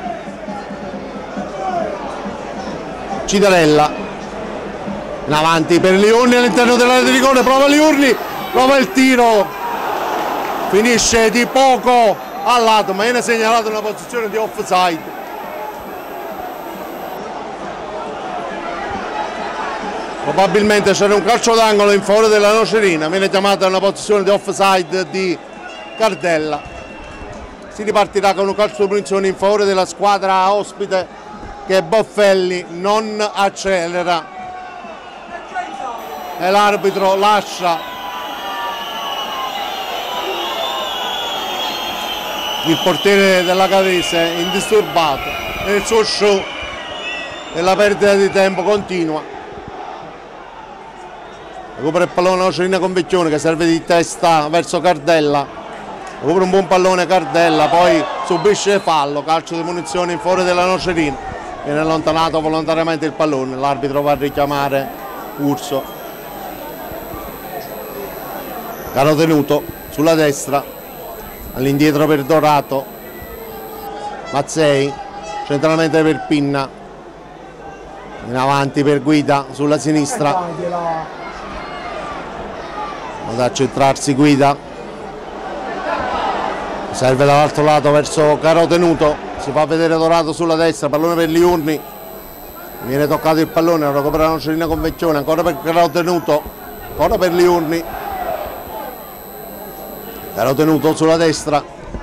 Citarella, in avanti per Liurni all'interno dell'area di rigore, prova Liurni, prova il tiro, finisce di poco al lato, ma viene segnalato una posizione di offside. Probabilmente c'era un calcio d'angolo in favore della Nocerina, viene chiamata una posizione di offside di Cardella. Si ripartirà con un calcio di punizione in favore della squadra ospite che Boffelli non accelera e l'arbitro lascia il portiere della Cavese indisturbato nel suo show e la perdita di tempo continua. Recupera il pallone Nocerina con Vecchione che serve di testa verso Cardella, recupera un buon pallone Cardella, poi subisce fallo, calcio di munizione in favore della Nocerina, viene allontanato volontariamente il pallone, l'arbitro va a richiamare Urso. Caro Tenuto sulla destra, all'indietro per Dorato, Mazzei, centralmente per Pinna, in avanti per Guida sulla sinistra. Ad accentrarsi Guida, serve dall'altro lato verso Caro Tenuto, si fa vedere Dorato sulla destra, pallone per Liurni, viene toccato il pallone, recupera Nocerina con Vecchione, ancora per Caro Tenuto, ancora per Liurni, Caro Tenuto sulla destra,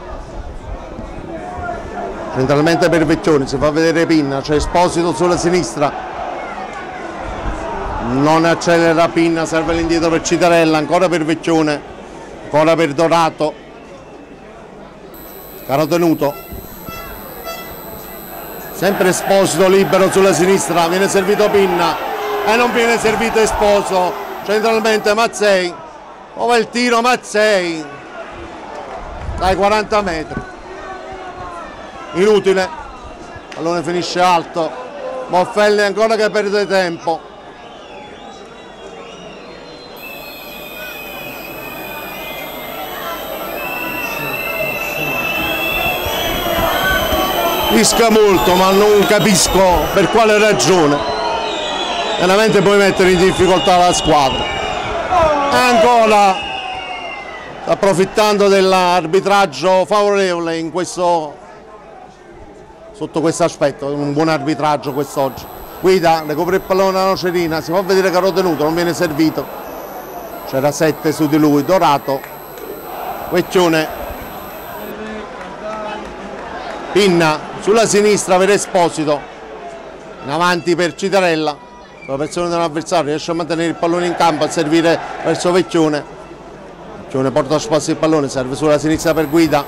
centralmente per Vecchione, si fa vedere Pinna, c'è Esposito sulla sinistra, non accelera Pinna, serve l'indietro per Citarella, ancora per Vecchione, ancora per Dorato, Caro Tenuto, sempre Esposito libero sulla sinistra, viene servito Pinna e non viene servito Esposito, centralmente Mazzei, Dove il tiro Mazzei dai 40 metri, inutile, pallone finisce alto, Boffelli ancora che perde tempo. Rischia molto, ma non capisco per quale ragione. Veramente puoi mettere in difficoltà la squadra. Ancora approfittando dell'arbitraggio favorevole in questo, sotto questo aspetto, un buon arbitraggio quest'oggi. Guida, recupera il pallone alla Nocerina, si fa vedere che ero tenuto, non viene servito. C'era 7 su di lui, Dorato, Vecchione, Pinna. Sulla sinistra per Esposito, in avanti per Citarella, la pressione dell'avversario, riesce a mantenere il pallone in campo, a servire verso Vecchione. Vecchione porta a spasso il pallone, serve sulla sinistra per Guida.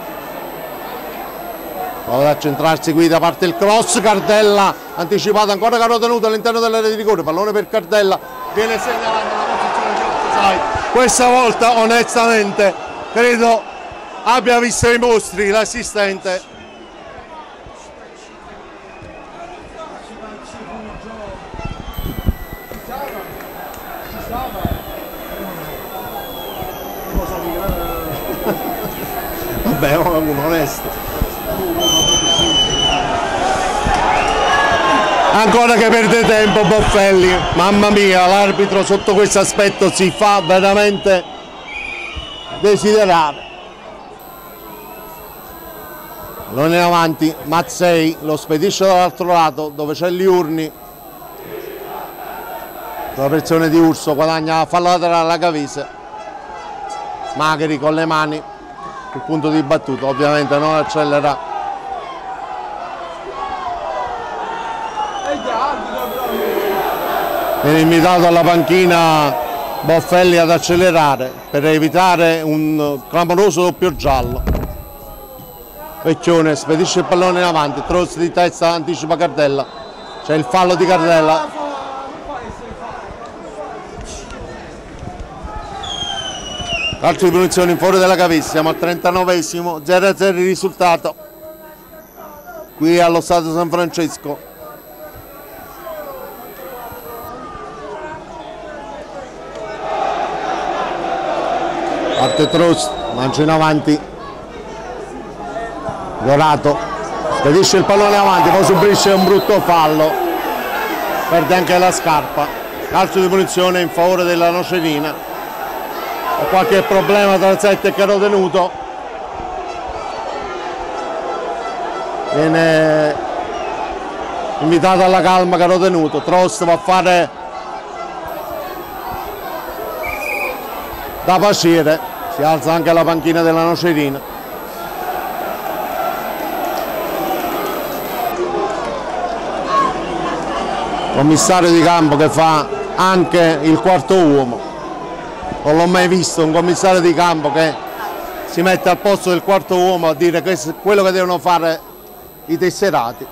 Prova ad accentrarsi Guida, parte il cross, Cardella anticipato, ancora caro tenuto all'interno dell'area di rigore, pallone per Cardella, viene segnalato la posizione di offside. Questa volta onestamente credo abbia visto i mostri l'assistente. Vabbè, uno onesto. Ancora che perde tempo Boffelli, mamma mia, l'arbitro sotto questo aspetto si fa veramente desiderare. Non è avanti, Mazzei lo spedisce dall'altro lato dove c'è Liurni. La pressione di Urso, guadagna fallo laterale alla Cavise. Magheri con le mani. Il punto di battuto, ovviamente non accelera. Viene invitato alla panchina Boffelli ad accelerare per evitare un clamoroso doppio giallo. Vecchione spedisce il pallone in avanti, Trost di testa, anticipa Cardella. C'è il fallo di Cardella. Calcio di punizione in fuori della Cavese, siamo al 39esimo, 0-0 il risultato qui allo Stadio San Francesco. Parte Trost, lancia in avanti, Dorato, spedisce il pallone avanti, poi subisce un brutto fallo, perde anche la scarpa. Calcio di punizione in favore della Nocerina. Qualche problema tra il 7 e caro tenuto, viene invitato alla calma caro tenuto. Trost va a fare da paciere, si alza anche la panchina della Nocerina. Commissario di campo che fa anche il quarto uomo. Non l'ho mai visto un commissario di campo che si mette al posto del quarto uomo a dire quello che devono fare i tesserati.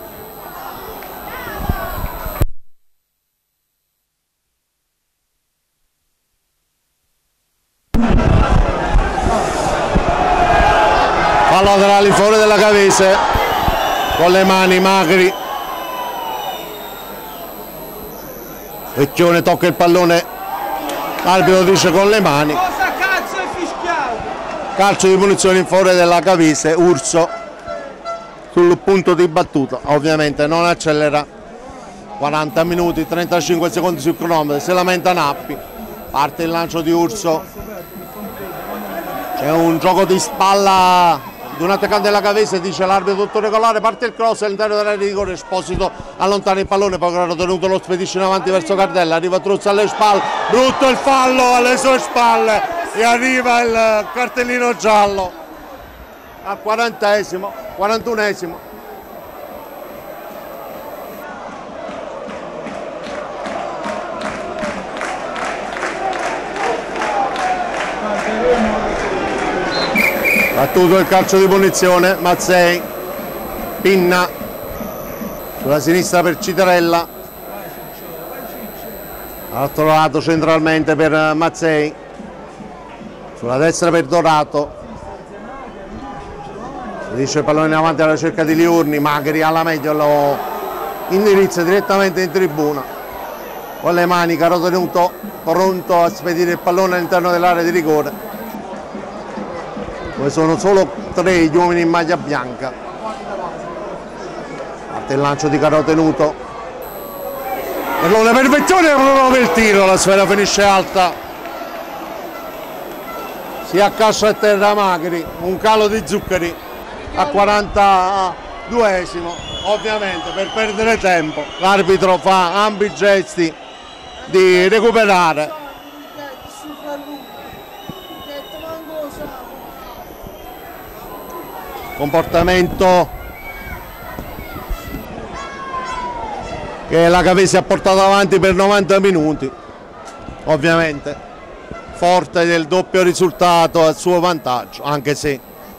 Fallo laterale fuori della Cavese, con le mani Magri. Vecchione tocca il pallone. L'arbitro dice con le mani. Cosa cazzo è fischiato? Calcio di punizione in favore della Cavese, Urso sul punto di battuta, ovviamente non accelera. 40 minuti, 35 secondi sul cronometro, si lamenta Nappi, parte il lancio di Urso, c'è un gioco di spalla di un attaccante della Cavese, dice l'arbitro tutto regolare, parte il cross all'interno dell'area di rigore, Esposito allontana il pallone, poi era tenuto, lo spedisce in avanti verso Cardella, arriva Truzzo alle spalle, brutto il fallo alle sue spalle e arriva il cartellino giallo al 40esimo, 41esimo. Battuto il calcio di punizione, Mazzei, Pinna, sulla sinistra per Citarella, all'altro lato centralmente per Mazzei, sulla destra per Dorato, dice il pallone in avanti alla ricerca di Liurni, Magri alla meglio lo indirizza direttamente in tribuna, con le mani Caro Tenuto pronto a spedire il pallone all'interno dell'area di rigore, dove sono solo 3 gli uomini in maglia bianca. Parte il lancio di Caro Tenuto, pallone per Vecchione, per il tiro, la sfera finisce alta, si accascia a terra Magri, un calo di Zuccheri a 42esimo, ovviamente per perdere tempo l'arbitro fa ampi gesti di recuperare. Comportamento che la Cavesi ha portato avanti per 90 minuti, ovviamente forte del doppio risultato a suo vantaggio, anche se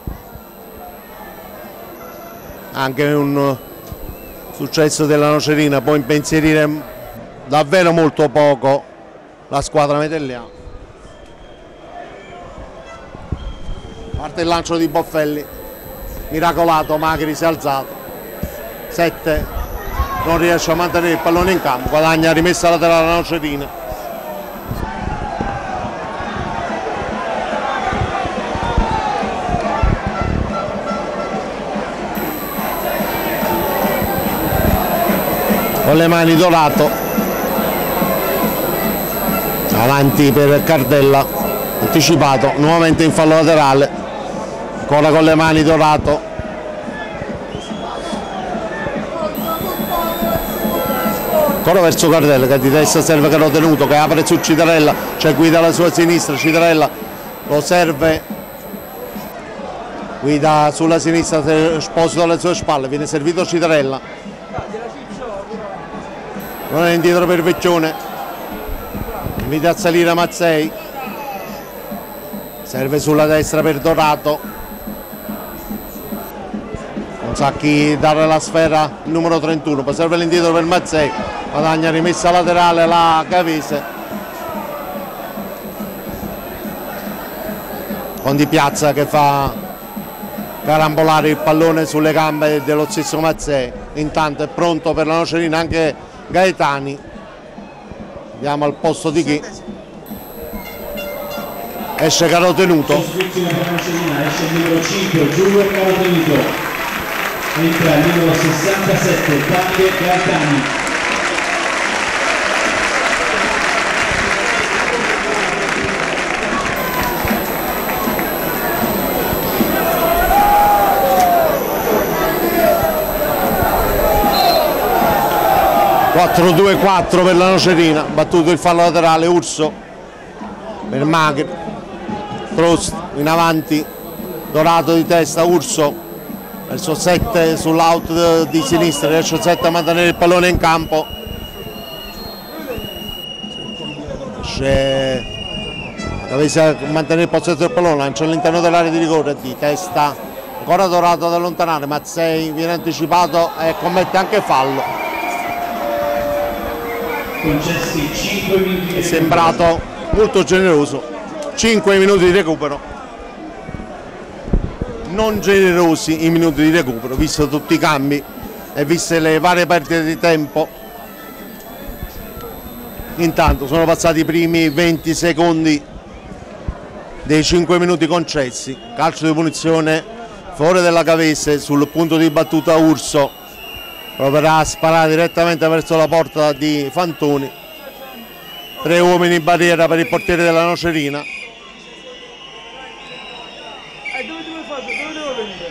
anche un successo della Nocerina può impensierire davvero molto poco la squadra metelliana. Parte il lancio di Boffelli, miracolato, Magri si è alzato, 7 non riesce a mantenere il pallone in campo, guadagna rimessa laterale alla Nocerina. Con le mani Dorato, avanti per Cardella, anticipato, nuovamente in fallo laterale, ancora con le mani Dorato, ancora verso Cardella che di testa serve Caro Tenuto, che apre su Citarella, c'è guida alla sua sinistra, Citarella lo serve, guida sulla sinistra, Esposito alle sue spalle, viene servito Citarella. Non è indietro per Vecchione, invita a salire Mazzei, serve sulla destra per Dorato, non sa chi dare la sfera il numero 31, poi serve l'indietro per Mazzei, guadagna rimessa laterale la Cavese, con Di Piazza che fa carambolare il pallone sulle gambe dello stesso Mazzei. Intanto è pronto per la Nocerina anche Gaetani, andiamo al posto di chi? Esce Caro Tenuto. Sostituzione per Nocerina, esce il numero 5 Giulio Caro Tenuto, entra il numero 67 Davide Gaetani. (4-2-4) per la Nocerina, battuto il fallo laterale, Urso per Magri, Prost in avanti, Dorato di testa, Urso verso 7 sull'out di sinistra, riesce 7 a mantenere il pallone in campo, riesce a mantenere il possesso del pallone, lancia all'interno dell'area di rigore, di testa ancora Dorato ad allontanare, Mazzei viene anticipato e commette anche fallo. Concessi 5 minuti di è sembrato molto generoso, 5 minuti di recupero, non generosi i minuti di recupero, visto tutti i cambi e viste le varie perdite di tempo. Intanto sono passati i primi 20 secondi dei 5 minuti concessi, calcio di punizione fuori della Cavese, sul punto di battuta Urso proverà a sparare direttamente verso la porta di Fantoni, 3 uomini in barriera per il portiere della Nocerina. Dove devo venire?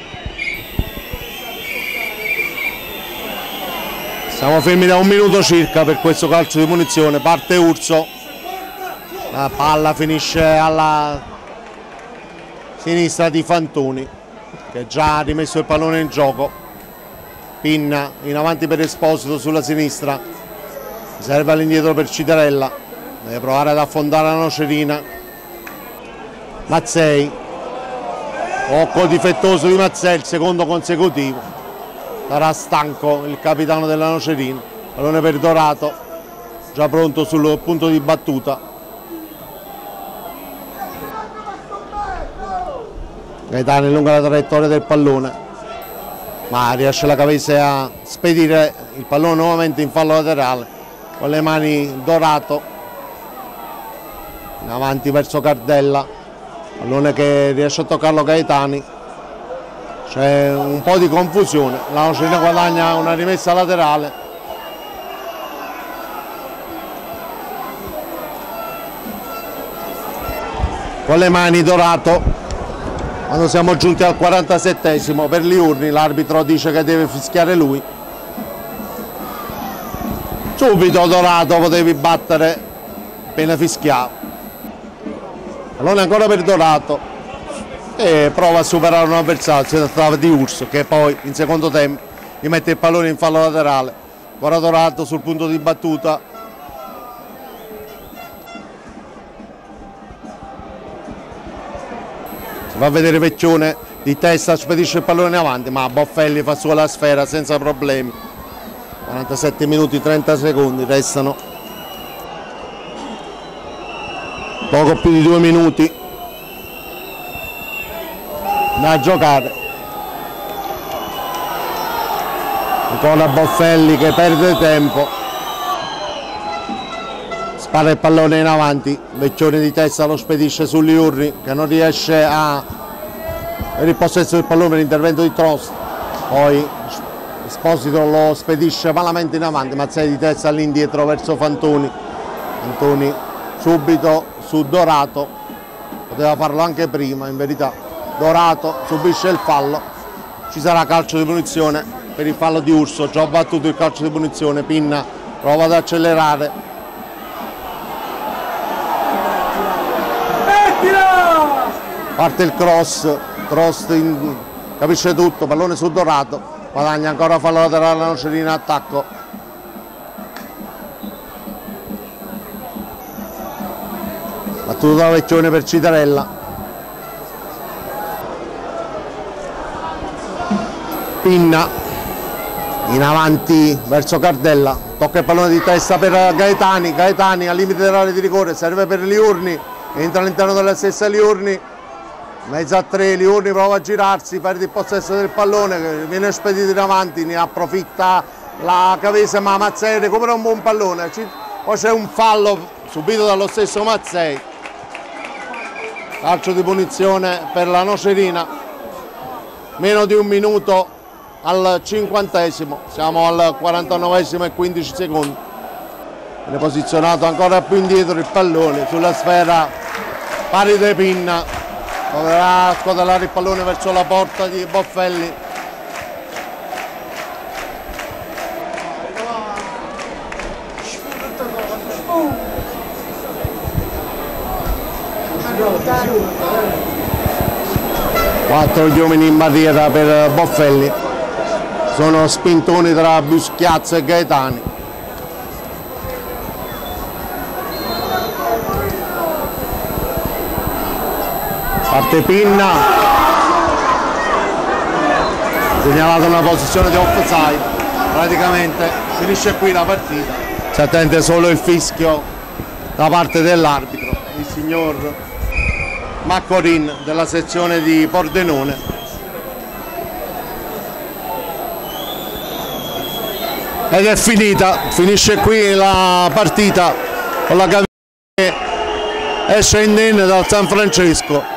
Siamo fermi da 1 minuto circa per questo calcio di punizione, parte Urso, la palla finisce alla sinistra di Fantoni che già ha rimesso il pallone in gioco. Pinna in avanti per Esposito sulla sinistra, serve all'indietro per Citarella, deve provare ad affondare la Nocerina. Mazzei, occhio difettoso di Mazzei, il secondo consecutivo, sarà stanco il capitano della Nocerina, pallone per Dorato, già pronto sul punto di battuta. Gaetani lungo la traiettoria del pallone, ma riesce la Cavese a spedire il pallone nuovamente in fallo laterale con le mani Dorato in avanti verso Cardella, pallone che riesce a toccarlo Gaetani. C'è un po' di confusione, la Nocerina guadagna una rimessa laterale. Con le mani Dorato, quando siamo giunti al 47esimo per Liurni, l'arbitro dice che deve fischiare lui. Subito Dorato potevi battere appena fischiato. Pallone ancora per Dorato e prova a superare un avversario, si trattava di Urso che poi in secondo tempo gli mette il pallone in fallo laterale. Ora Dorato sul punto di battuta. Si fa vedere Vecchione di testa, spedisce il pallone in avanti, ma Boffelli fa sua la sfera senza problemi. 47 minuti 30 secondi restano, poco più di 2 minuti da giocare. Ancora Boffelli che perde tempo, spara il pallone in avanti, Vecchione di testa lo spedisce su Liurni che non riesce a avere il possesso del pallone per l'intervento di Trost, poi Esposito lo spedisce malamente in avanti, Mazzei di testa all'indietro verso Fantoni, Fantoni subito su Dorato, poteva farlo anche prima in verità. Dorato subisce il fallo, ci sarà calcio di punizione per il fallo di Urso, già battuto il calcio di punizione, Pinna prova ad accelerare. Parte il cross, Trost capisce tutto, pallone su Dorato, guadagna ancora fallo laterale la Nocerina, attacco. Battuto da Vecchione per Citarella. Pinna in avanti verso Cardella, tocca il pallone di testa per Gaetani, Gaetani al limite dell'area di rigore, serve per Liurni, entra all'interno della stessa Liurni, mezzo a 3, Liurni prova a girarsi, perde il possesso del pallone, viene spedito in avanti, ne approfitta la Cavese, ma Mazzei recupera un buon pallone, poi c'è un fallo subito dallo stesso Mazzei, calcio di punizione per la Nocerina, meno di un minuto al 50esimo, siamo al 49esimo e 15 secondi, viene posizionato ancora più indietro il pallone sulla sfera Paride Pinna, proverà a scodellare il pallone verso la porta di Boffelli. Quattro gli uomini in barriera per Boffelli, sono spintoni tra Buschiazzo e Gaetani. Parte Pinna, segnalata una posizione di offside, praticamente finisce qui la partita, si attende solo il fischio da parte dell'arbitro, il signor Maccorin della sezione di Pordenone. Ed è finita, finisce qui la partita con la Cavese che esce indenne dal San Francesco.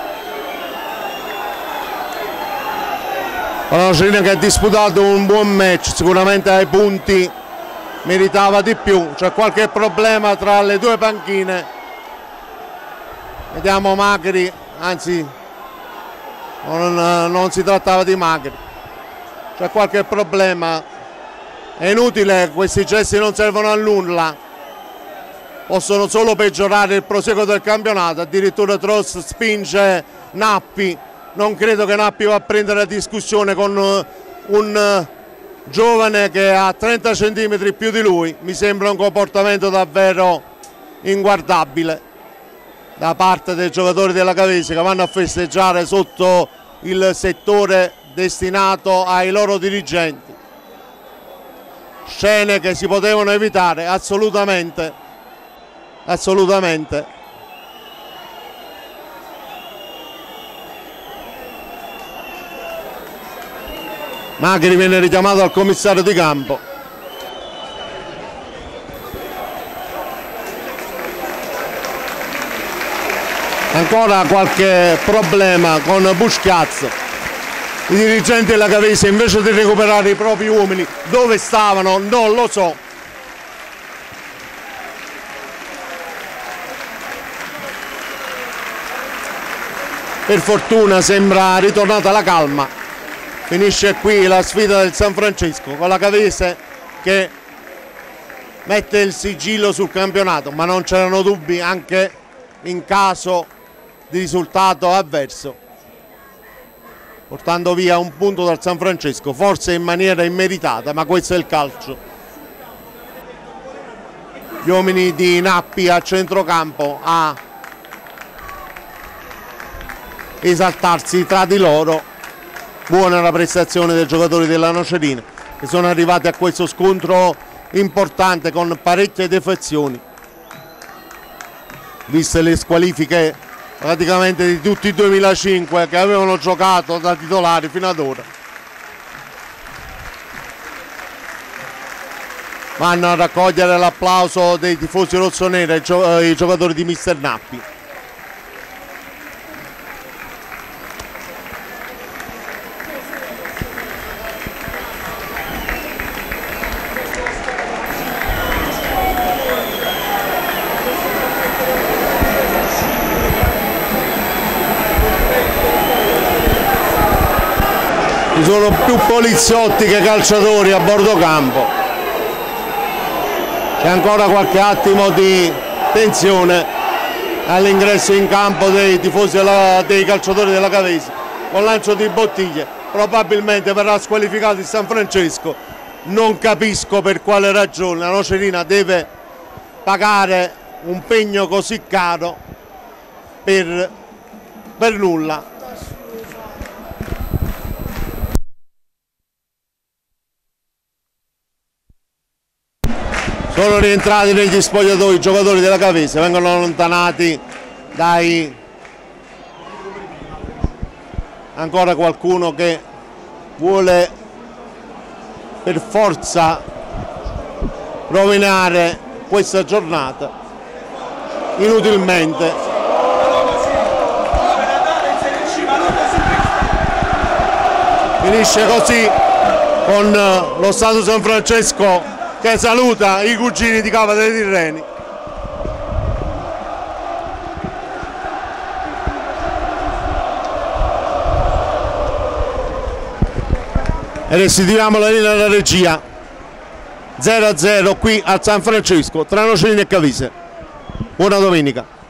La Nocerina che ha disputato un buon match, sicuramente ai punti meritava di più, c'è qualche problema tra le due panchine, vediamo Macri, anzi non si trattava di Macri, c'è qualche problema, è inutile, questi gesti non servono a nulla, possono solo peggiorare il proseguo del campionato, addirittura Trost spinge Nappi. Non credo che Nappi va a prendere la discussione con un giovane che ha 30 cm più di lui, mi sembra un comportamento davvero inguardabile da parte dei giocatori della Cavese che vanno a festeggiare sotto il settore destinato ai loro dirigenti. Scene che si potevano evitare assolutamente, con Magri viene richiamato dal commissario di campo. Ancora qualche problema con Buschiaz. I dirigenti della Cavese, invece di recuperare i propri uomini, dove stavano non lo so. Per fortuna sembra ritornata la calma. Finisce qui la sfida del San Francesco con la Cavese che mette il sigillo sul campionato, ma non c'erano dubbi anche in caso di risultato avverso, portando via un punto dal San Francesco, forse in maniera immeritata, ma questo è il calcio. Gli uomini di Nappi a centrocampo a esaltarsi tra di loro. Buona la prestazione dei giocatori della Nocerina, che sono arrivati a questo scontro importante con parecchie defezioni, viste le squalifiche praticamente di tutti i 2005 che avevano giocato da titolari fino ad ora. Vanno a raccogliere l'applauso dei tifosi rossoneri i giocatori di Mister Nappi. Ci sono più poliziotti che calciatori a bordo campo. C'è ancora qualche attimo di tensione all'ingresso in campo dei tifosi dei calciatori della Cavese, con lancio di bottiglie. Probabilmente verrà squalificato il San Francesco. Non capisco per quale ragione la Nocerina deve pagare un pegno così caro per nulla. Sono rientrati negli spogliatoi i giocatori della Cavese, vengono allontanati dai... Ancora qualcuno che vuole per forza rovinare questa giornata inutilmente. Finisce così con lo Stato San Francesco che saluta i cugini di Cava dei Tirreni. E restituiamo la linea della regia. 0-0 qui a San Francesco tra Nocerina e Cavese. Buona domenica.